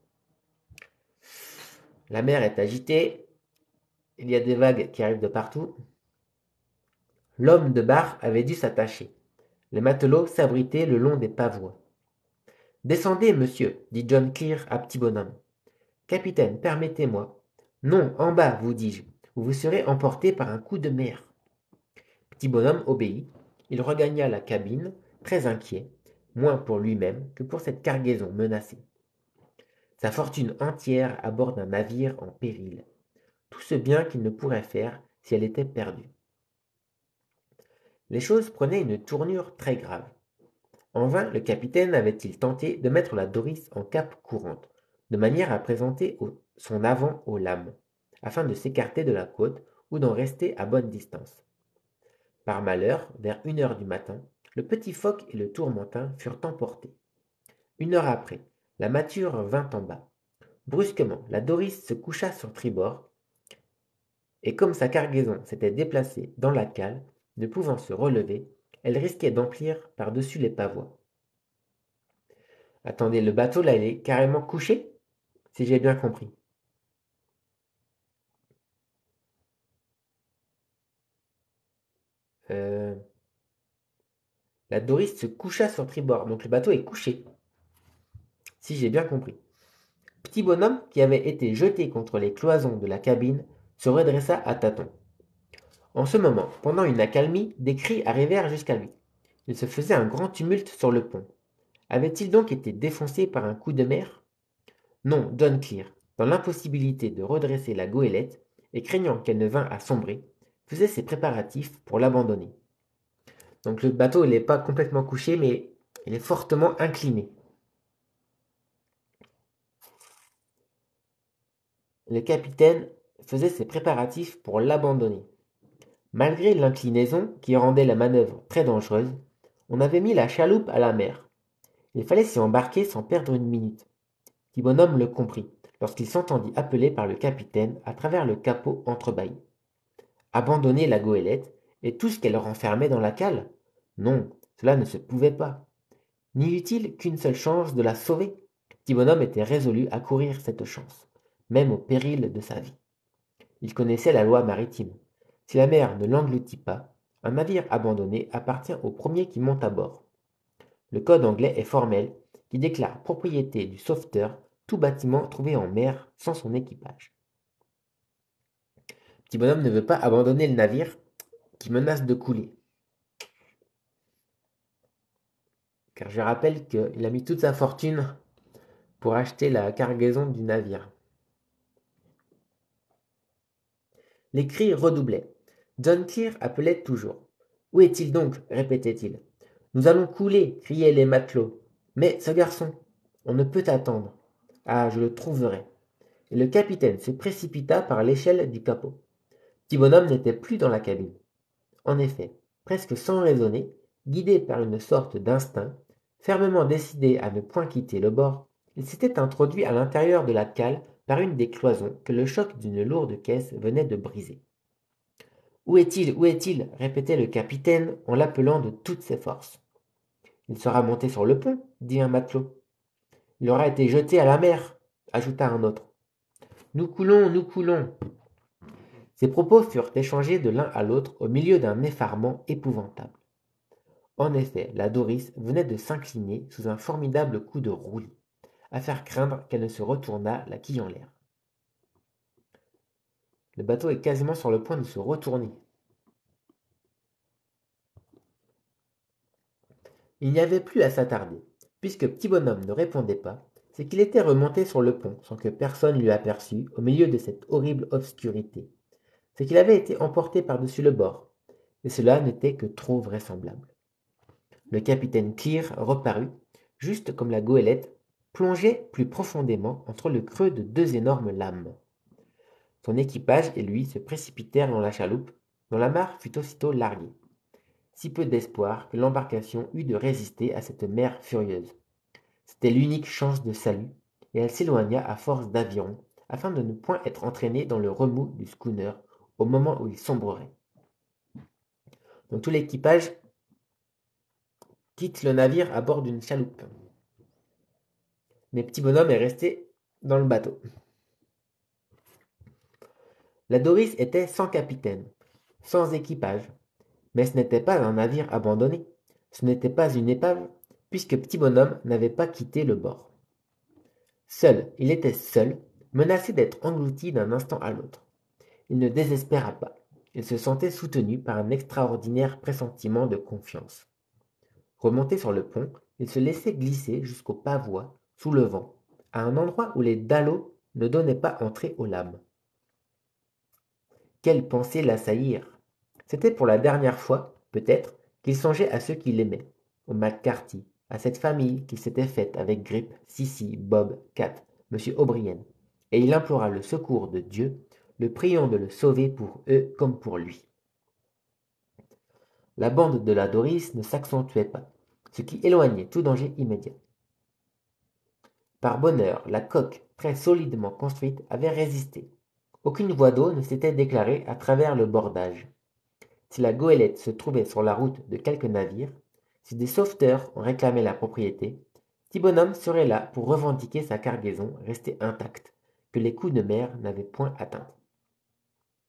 La mer est agitée, il y a des vagues qui arrivent de partout. L'homme de barre avait dû s'attacher. Les matelots s'abritaient le long des pavois. Descendez, monsieur, dit John Clear à Petit Bonhomme. Capitaine, permettez-moi. Non, en bas, vous dis-je, ou vous serez emporté par un coup de mer. Petit Bonhomme obéit. Il regagna la cabine, très inquiet, moins pour lui-même que pour cette cargaison menacée. Sa fortune entière à bord d'un navire en péril. Tout ce bien qu'il ne pourrait faire si elle était perdue. Les choses prenaient une tournure très grave. En vain le capitaine avait-il tenté de mettre la Doris en cape courante, de manière à présenter au- son avant aux lames, afin de s'écarter de la côte ou d'en rester à bonne distance. Par malheur, vers une heure du matin, le petit phoque et le tourmentin furent emportés. Une heure après, la mâture vint en bas. Brusquement, la Doris se coucha sur tribord, et comme sa cargaison s'était déplacée dans la cale, ne pouvant se relever, elle risquait d'emplir par-dessus les pavois. Attendez, le bateau là, il est carrément couché, si j'ai bien compris. La Doris se coucha sur tribord, donc le bateau est couché, si j'ai bien compris. Petit bonhomme, qui avait été jeté contre les cloisons de la cabine, se redressa à tâtons. En ce moment, pendant une accalmie, des cris arrivèrent jusqu'à lui. Il se faisait un grand tumulte sur le pont. Avait-il donc été défoncé par un coup de mer? Non, John Clear, dans l'impossibilité de redresser la goélette, et craignant qu'elle ne vînt à sombrer, faisait ses préparatifs pour l'abandonner. Donc le bateau, il n'est pas complètement couché, mais il est fortement incliné. Le capitaine faisait ses préparatifs pour l'abandonner. Malgré l'inclinaison qui rendait la manœuvre très dangereuse, on avait mis la chaloupe à la mer. Il fallait s'y embarquer sans perdre une minute. Petit bonhomme le comprit, lorsqu'il s'entendit appeler par le capitaine à travers le capot entrebâillé. Abandonner la goélette et tout ce qu'elle renfermait dans la cale? Non, cela ne se pouvait pas. N'y eut-il qu'une seule chance de la sauver? Petit bonhomme était résolu à courir cette chance, même au péril de sa vie. Il connaissait la loi maritime. Si la mer ne l'engloutit pas, un navire abandonné appartient au premier qui monte à bord. Le code anglais est formel, qui déclare propriété du sauveteur tout bâtiment trouvé en mer sans son équipage. Petit bonhomme ne veut pas abandonner le navire qui menace de couler. Car je rappelle qu'il a mis toute sa fortune pour acheter la cargaison du navire. Les cris redoublaient. John Clear appelait toujours. Où est-il donc? Répétait-il. Nous allons couler, criaient les matelots. Mais ce garçon, on ne peut attendre. Ah, je le trouverai. Et le capitaine se précipita par l'échelle du capot. Petit bonhomme n'était plus dans la cabine. En effet, presque sans raisonner, guidé par une sorte d'instinct, fermement décidé à ne point quitter le bord, il s'était introduit à l'intérieur de la cale par une des cloisons que le choc d'une lourde caisse venait de briser. Où est-il? Où est-il? Répétait le capitaine en l'appelant de toutes ses forces. Il sera monté sur le pont, dit un matelot. Il aura été jeté à la mer, ajouta un autre. Nous coulons, nous coulons. Ces propos furent échangés de l'un à l'autre au milieu d'un effarement épouvantable. En effet, la Doris venait de s'incliner sous un formidable coup de roulis, à faire craindre qu'elle ne se retournât la quille en l'air. Le bateau est quasiment sur le point de se retourner. Il n'y avait plus à s'attarder. Puisque Petit Bonhomme ne répondait pas, c'est qu'il était remonté sur le pont sans que personne l'eût aperçu au milieu de cette horrible obscurité. C'est qu'il avait été emporté par-dessus le bord, et cela n'était que trop vraisemblable. Le capitaine Clear reparut, juste comme la goélette, plongée plus profondément entre le creux de deux énormes lames. Son équipage et lui se précipitèrent dans la chaloupe, dont la mare fut aussitôt larguée. Si peu d'espoir que l'embarcation eût de résister à cette mer furieuse. C'était l'unique chance de salut, et elle s'éloigna à force d'aviron, afin de ne point être entraînée dans le remous du schooner au moment où il sombrerait. Donc tout l'équipage quitte le navire à bord d'une chaloupe. Mais Petit Bonhomme est resté dans le bateau. La Doris était sans capitaine, sans équipage, mais ce n'était pas un navire abandonné, ce n'était pas une épave, puisque Petit Bonhomme n'avait pas quitté le bord. Seul, il était seul, menacé d'être englouti d'un instant à l'autre. Il ne désespéra pas, il se sentait soutenu par un extraordinaire pressentiment de confiance. Remonté sur le pont, il se laissait glisser jusqu'au pavois, sous le vent, à un endroit où les dallots ne donnaient pas entrée aux lames. Quelles pensées l'assaillirent! C'était pour la dernière fois, peut-être, qu'il songeait à ceux qu'il aimait, au McCarthy, à cette famille qu'il s'était faite avec Grip, Sissi, Bob, Cat, monsieur O'Brien, et il implora le secours de Dieu, le priant de le sauver pour eux comme pour lui. La bande de la Doris ne s'accentuait pas, ce qui éloignait tout danger immédiat. Par bonheur, la coque, très solidement construite, avait résisté. Aucune voie d'eau ne s'était déclarée à travers le bordage. Si la goélette se trouvait sur la route de quelque navire, si des sauveteurs en réclamaient la propriété, Petit Bonhomme serait là pour revendiquer sa cargaison restée intacte, que les coups de mer n'avaient point atteinte.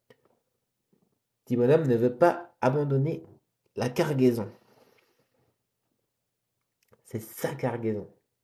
Petit Bonhomme ne veut pas abandonner la cargaison. c'est sa cargaison.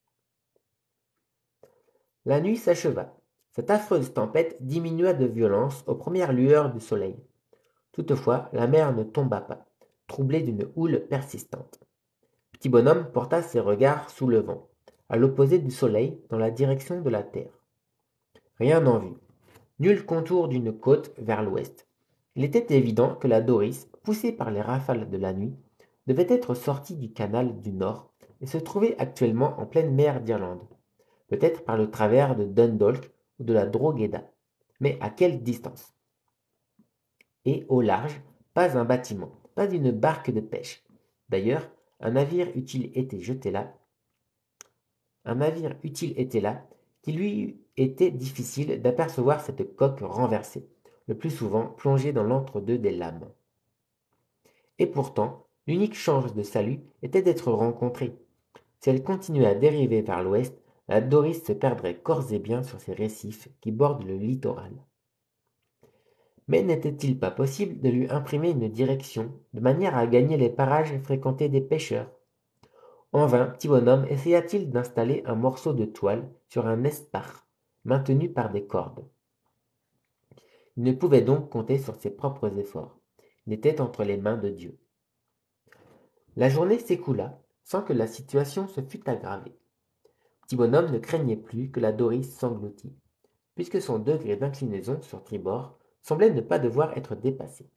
La nuit s'acheva. Cette affreuse tempête diminua de violence aux premières lueurs du soleil. Toutefois, la mer ne tomba pas, troublée d'une houle persistante. Petit bonhomme porta ses regards sous le vent, à l'opposé du soleil, dans la direction de la terre. Rien n'en vit. Nul contour d'une côte vers l'ouest. Il était évident que la Doris, poussée par les rafales de la nuit, devait être sortie du canal du Nord et se trouvait actuellement en pleine mer d'Irlande, peut-être par le travers de Dundalk ou de la Drogheda. Mais à quelle distance? Et au large, pas un bâtiment, pas une barque de pêche. D'ailleurs, un navire utile était jeté là, un navire utile était là, qu'il lui était difficile d'apercevoir cette coque renversée, le plus souvent plongée dans l'entre-deux des lames. Et pourtant, l'unique chance de salut était d'être rencontrée. Si elle continuait à dériver vers l'ouest, la Doris se perdrait corps et biens sur ces récifs qui bordent le littoral. Mais n'était-il pas possible de lui imprimer une direction, de manière à gagner les parages fréquentés des pêcheurs? En vain, petit bonhomme essaya-t-il d'installer un morceau de toile sur un espar, maintenu par des cordes. Il ne pouvait donc compter sur ses propres efforts. Il était entre les mains de Dieu. La journée s'écoula sans que la situation se fût aggravée. Petit bonhomme ne craignait plus que la Doris s'engloutît, puisque son degré d'inclinaison sur tribord semblait ne pas devoir être dépassé.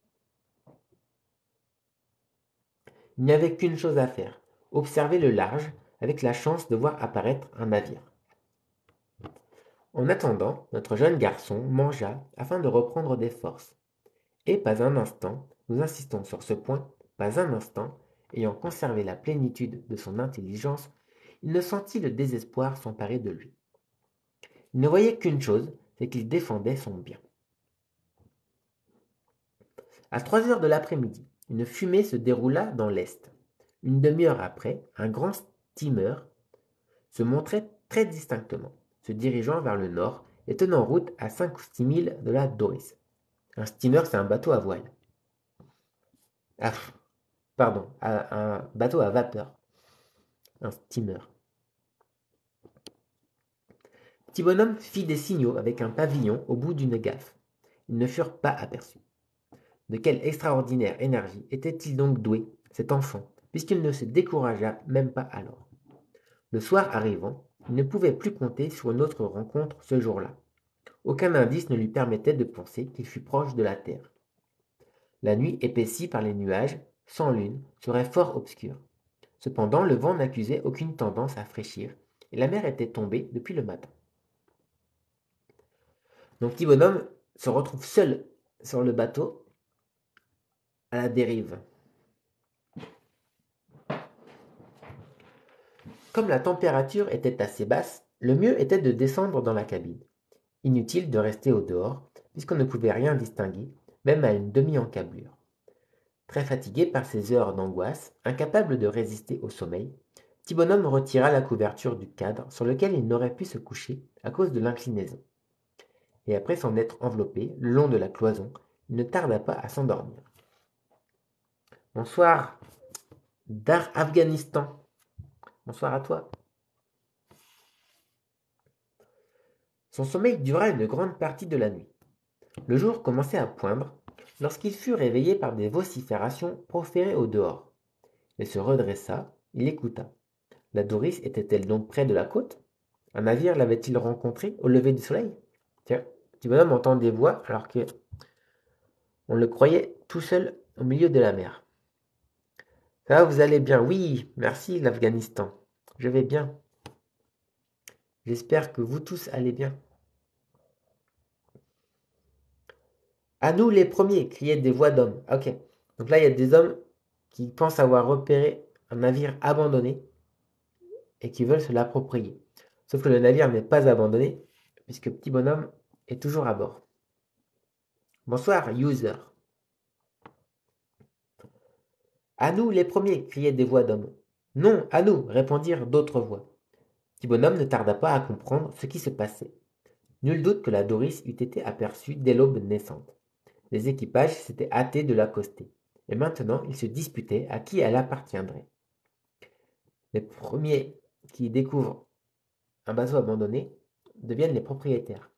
Il n'y avait qu'une chose à faire, observer le large avec la chance de voir apparaître un navire. En attendant, notre jeune garçon mangea afin de reprendre des forces. Et pas un instant, nous insistons sur ce point, pas un instant, ayant conservé la plénitude de son intelligence, il ne sentit le désespoir s'emparer de lui. Il ne voyait qu'une chose, c'est qu'il défendait son bien. À trois heures de l'après-midi, une fumée se déroula dans l'est. Une demi-heure après, un grand steamer se montrait très distinctement, se dirigeant vers le nord et tenant route à cinq ou six milles de la Doris. Un steamer, c'est un bateau à voile. Ah, pardon, un bateau à vapeur. Un steamer. Petit bonhomme fit des signaux avec un pavillon au bout d'une gaffe. Ils ne furent pas aperçus. De quelle extraordinaire énergie était-il donc doué, cet enfant, puisqu'il ne se découragea même pas alors. Le soir arrivant, il ne pouvait plus compter sur une autre rencontre ce jour-là. Aucun indice ne lui permettait de penser qu'il fût proche de la terre. La nuit épaissie par les nuages, sans lune, serait fort obscure. Cependant, le vent n'accusait aucune tendance à fraîchir, et la mer était tombée depuis le matin. Donc petit bonhomme se retrouve seul sur le bateau à la dérive. Comme la température était assez basse, le mieux était de descendre dans la cabine. Inutile de rester au dehors, puisqu'on ne pouvait rien distinguer, même à une demi-encablure. Très fatigué par ces heures d'angoisse, incapable de résister au sommeil, petit bonhomme retira la couverture du cadre sur lequel il n'aurait pu se coucher à cause de l'inclinaison. Et après s'en être enveloppé le long de la cloison, il ne tarda pas à s'endormir. Bonsoir, Dar Afghanistan. Bonsoir à toi. Son sommeil dura une grande partie de la nuit. Le jour commençait à poindre lorsqu'il fut réveillé par des vociférations proférées au dehors. Il se redressa, il écouta. La Doris était-elle donc près de la côte? Un navire l'avait-il rencontré au lever du soleil? Tiens, petit bonhomme entend des voix alors que on le croyait tout seul au milieu de la mer. Ça va, vous allez bien? Oui, merci l'Afghanistan. Je vais bien. J'espère que vous tous allez bien. À nous les premiers, criaient des voix d'hommes. Ok. Donc là, il y a des hommes qui pensent avoir repéré un navire abandonné et qui veulent se l'approprier. Sauf que le navire n'est pas abandonné, puisque Petit Bonhomme est toujours à bord. Bonsoir, user. À nous les premiers, criaient des voix d'hommes. Non, à nous, répondirent d'autres voix. Petit Bonhomme ne tarda pas à comprendre ce qui se passait. Nul doute que la Doris eût été aperçue dès l'aube naissante. Les équipages s'étaient hâtés de l'accoster, et maintenant ils se disputaient à qui elle appartiendrait. Les premiers qui découvrent un bateau abandonné deviennent les propriétaires.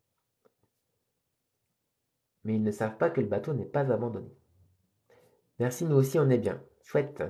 Mais ils ne savent pas que le bateau n'est pas abandonné. Merci, nous aussi on est bien. Chouette.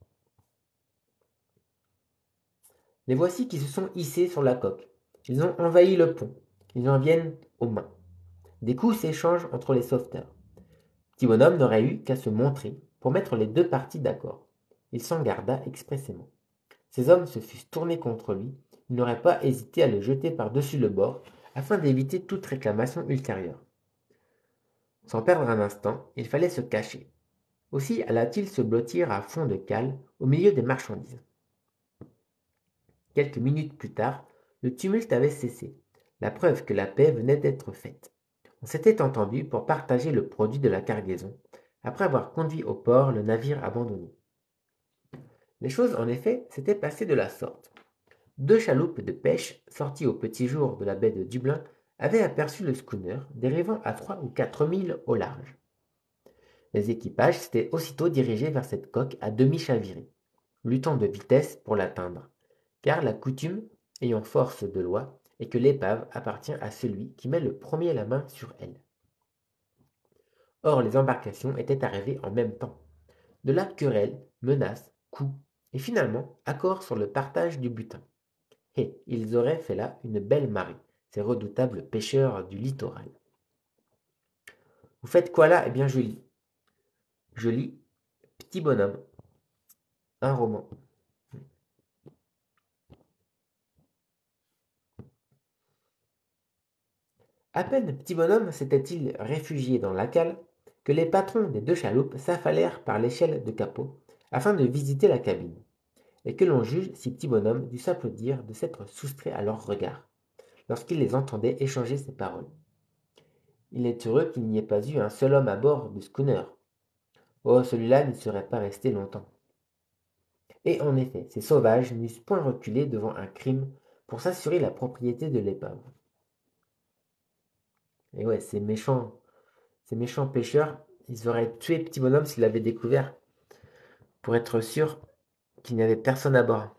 Les voici qui se sont hissés sur la coque. Ils ont envahi le pont. Ils en viennent aux mains. Des coups s'échangent entre les sauveteurs. Petit bonhomme n'aurait eu qu'à se montrer pour mettre les deux parties d'accord. Il s'en garda expressément. Ces hommes se fussent tournés contre lui. Il n'aurait pas hésité à le jeter par-dessus le bord afin d'éviter toute réclamation ultérieure. Sans perdre un instant, il fallait se cacher. Aussi alla-t-il se blottir à fond de cale au milieu des marchandises. Quelques minutes plus tard, le tumulte avait cessé, la preuve que la paix venait d'être faite. On s'était entendu pour partager le produit de la cargaison, après avoir conduit au port le navire abandonné. Les choses, en effet, s'étaient passées de la sorte. Deux chaloupes de pêche, sorties au petit jour de la baie de Dublin, avaient aperçu le schooner dérivant à trois ou quatre milles au large. Les équipages s'étaient aussitôt dirigés vers cette coque à demi chavirée, luttant de vitesse pour l'atteindre, car la coutume, ayant force de loi, est que l'épave appartient à celui qui met le premier la main sur elle. Or les embarcations étaient arrivées en même temps. De là querelles, menaces, coups, et finalement accord sur le partage du butin. Et ils auraient fait là une belle marée, ces redoutables pêcheurs du littoral. Vous faites quoi là? Eh bien je lis. Je lis Petit bonhomme, un roman. À peine Petit bonhomme s'était-il réfugié dans la cale que les patrons des deux chaloupes s'affalèrent par l'échelle de capot afin de visiter la cabine, et que l'on juge si Petit bonhomme dut s'applaudir de s'être soustrait à leurs regards, lorsqu'il les entendait échanger ces paroles. Il est heureux qu'il n'y ait pas eu un seul homme à bord du schooner. Oh, celui-là n'y serait pas resté longtemps. Et en effet, ces sauvages n'eussent point reculé devant un crime pour s'assurer la propriété de l'épave. Et ouais, ces méchants, ces méchants pêcheurs, ils auraient tué Petit bonhomme s'ils l'avaient découvert, pour être sûr qu'il n'y avait personne à bord.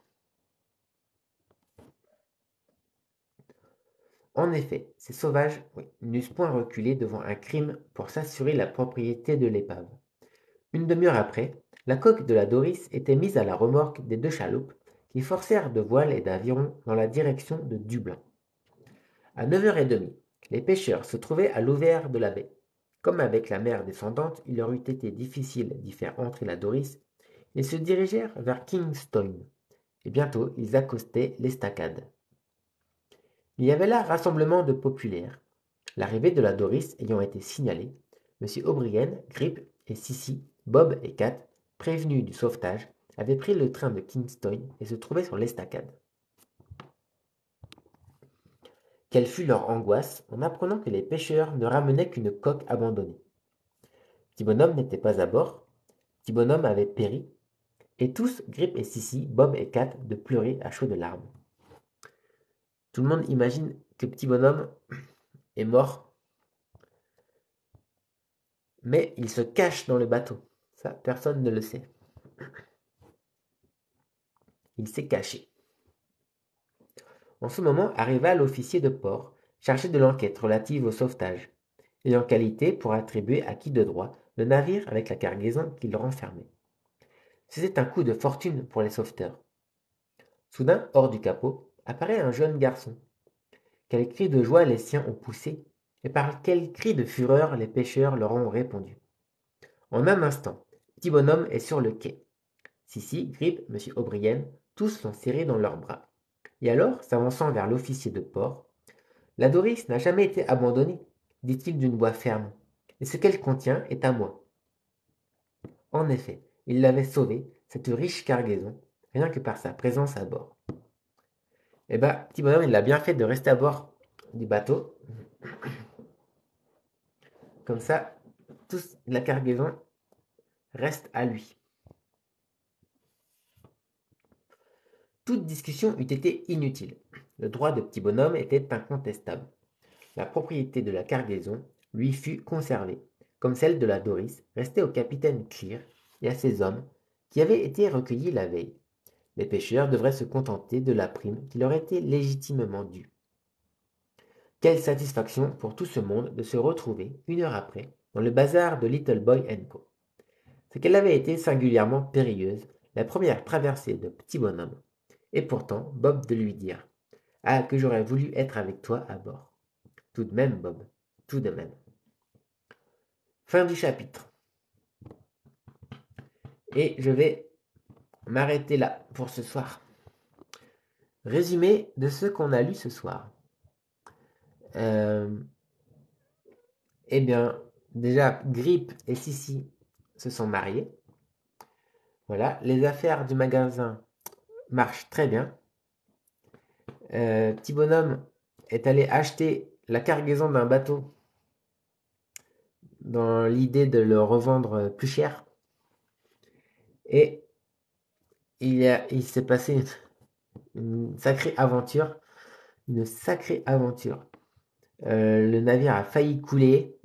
En effet, ces sauvages oui, n'eussent point reculé devant un crime pour s'assurer la propriété de l'épave. Une demi-heure après, la coque de la Doris était mise à la remorque des deux chaloupes qui forcèrent de voile et d'aviron dans la direction de Dublin. À neuf heures trente, les pêcheurs se trouvaient à l'ouvert de la baie. Comme avec la mer descendante, il leur eût été difficile d'y faire entrer la Doris, ils se dirigèrent vers Kingston, et bientôt ils accostaient l'estacade. Il y avait là rassemblement de populaires. L'arrivée de la Doris ayant été signalée, M. O'Brien, Grip et Sissy, Bob et Kat, prévenus du sauvetage, avaient pris le train de Kingston et se trouvaient sur l'estacade. Quelle fut leur angoisse en apprenant que les pêcheurs ne ramenaient qu'une coque abandonnée. Petit bonhomme n'était pas à bord, Petit bonhomme avait péri, et tous, Grip et Sissy, Bob et Kat, de pleurer à chaudes larmes. Tout le monde imagine que Petit bonhomme est mort, mais il se cache dans le bateau. Ça, personne ne le sait. Il s'est caché. En ce moment arriva l'officier de port, chargé de l'enquête relative au sauvetage, ayant qualité pour attribuer à qui de droit le navire avec la cargaison qu'il renfermait. C'était un coup de fortune pour les sauveteurs. Soudain, hors du capot, apparaît un jeune garçon. Quel cri de joie les siens ont poussé, et par quel cri de fureur les pêcheurs leur ont répondu. En un instant, Petit bonhomme est sur le quai. Sissy, Grip, M. O'Brien, tous l'ont serré dans leurs bras. Et alors, s'avançant vers l'officier de port, la Doris n'a jamais été abandonnée, dit-il d'une voix ferme, et ce qu'elle contient est à moi. En effet, il l'avait sauvée, cette riche cargaison, rien que par sa présence à bord. Eh ben, Petit bonhomme, il a bien fait de rester à bord du bateau. Comme ça, toute la cargaison reste à lui. Toute discussion eût été inutile. Le droit de Petit bonhomme était incontestable. La propriété de la cargaison lui fut conservée, comme celle de la Doris, restée au capitaine Clear et à ses hommes, qui avaient été recueillis la veille. Les pêcheurs devraient se contenter de la prime qui leur était légitimement due. Quelle satisfaction pour tout ce monde de se retrouver, une heure après, dans le bazar de Little Boy and Co. C'est qu'elle avait été singulièrement périlleuse, la première traversée de Petit Bonhomme, et pourtant Bob de lui dire « Ah, que j'aurais voulu être avec toi à bord. » Tout de même, Bob, tout de même. Fin du chapitre. Et je vais m'arrêter là pour ce soir. Résumé de ce qu'on a lu ce soir. Euh, eh bien, déjà, Grip et Sissi se sont mariés. Voilà, les affaires du magasin marchent très bien. Euh, Petit Bonhomme est allé acheter la cargaison d'un bateau dans l'idée de le revendre plus cher. Et il, a, il s'est passé une, une sacrée aventure. Une sacrée aventure. Euh, le navire a failli couler.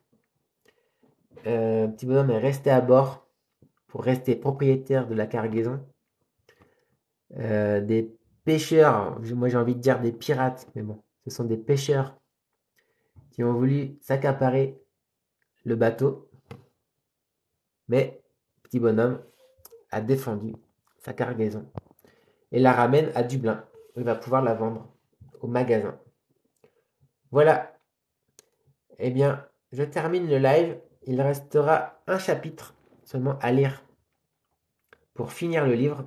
Euh, Petit Bonhomme est resté à bord pour rester propriétaire de la cargaison. Euh, des pêcheurs, moi j'ai envie de dire des pirates, mais bon, ce sont des pêcheurs qui ont voulu s'accaparer le bateau. Mais Petit Bonhomme a défendu sa cargaison et la ramène à Dublin. Il va pouvoir la vendre au magasin. Voilà. Eh bien, je termine le live. Il restera un chapitre seulement à lire pour finir le livre.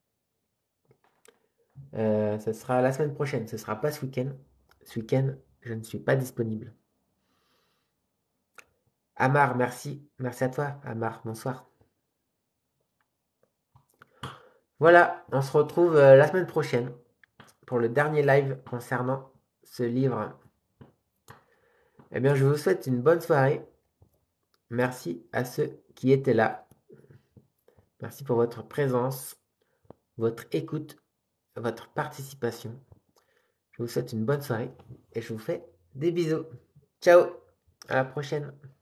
Euh, ce sera la semaine prochaine. Ce ne sera pas ce week-end. Ce week-end, je ne suis pas disponible. Amar, merci. Merci à toi, Amar. Bonsoir. Voilà, on se retrouve euh, la semaine prochaine pour le dernier live concernant ce livre. Eh bien, je vous souhaite une bonne soirée. Merci à ceux qui étaient là. Merci pour votre présence, votre écoute, votre participation. Je vous souhaite une bonne soirée et je vous fais des bisous. Ciao, à la prochaine.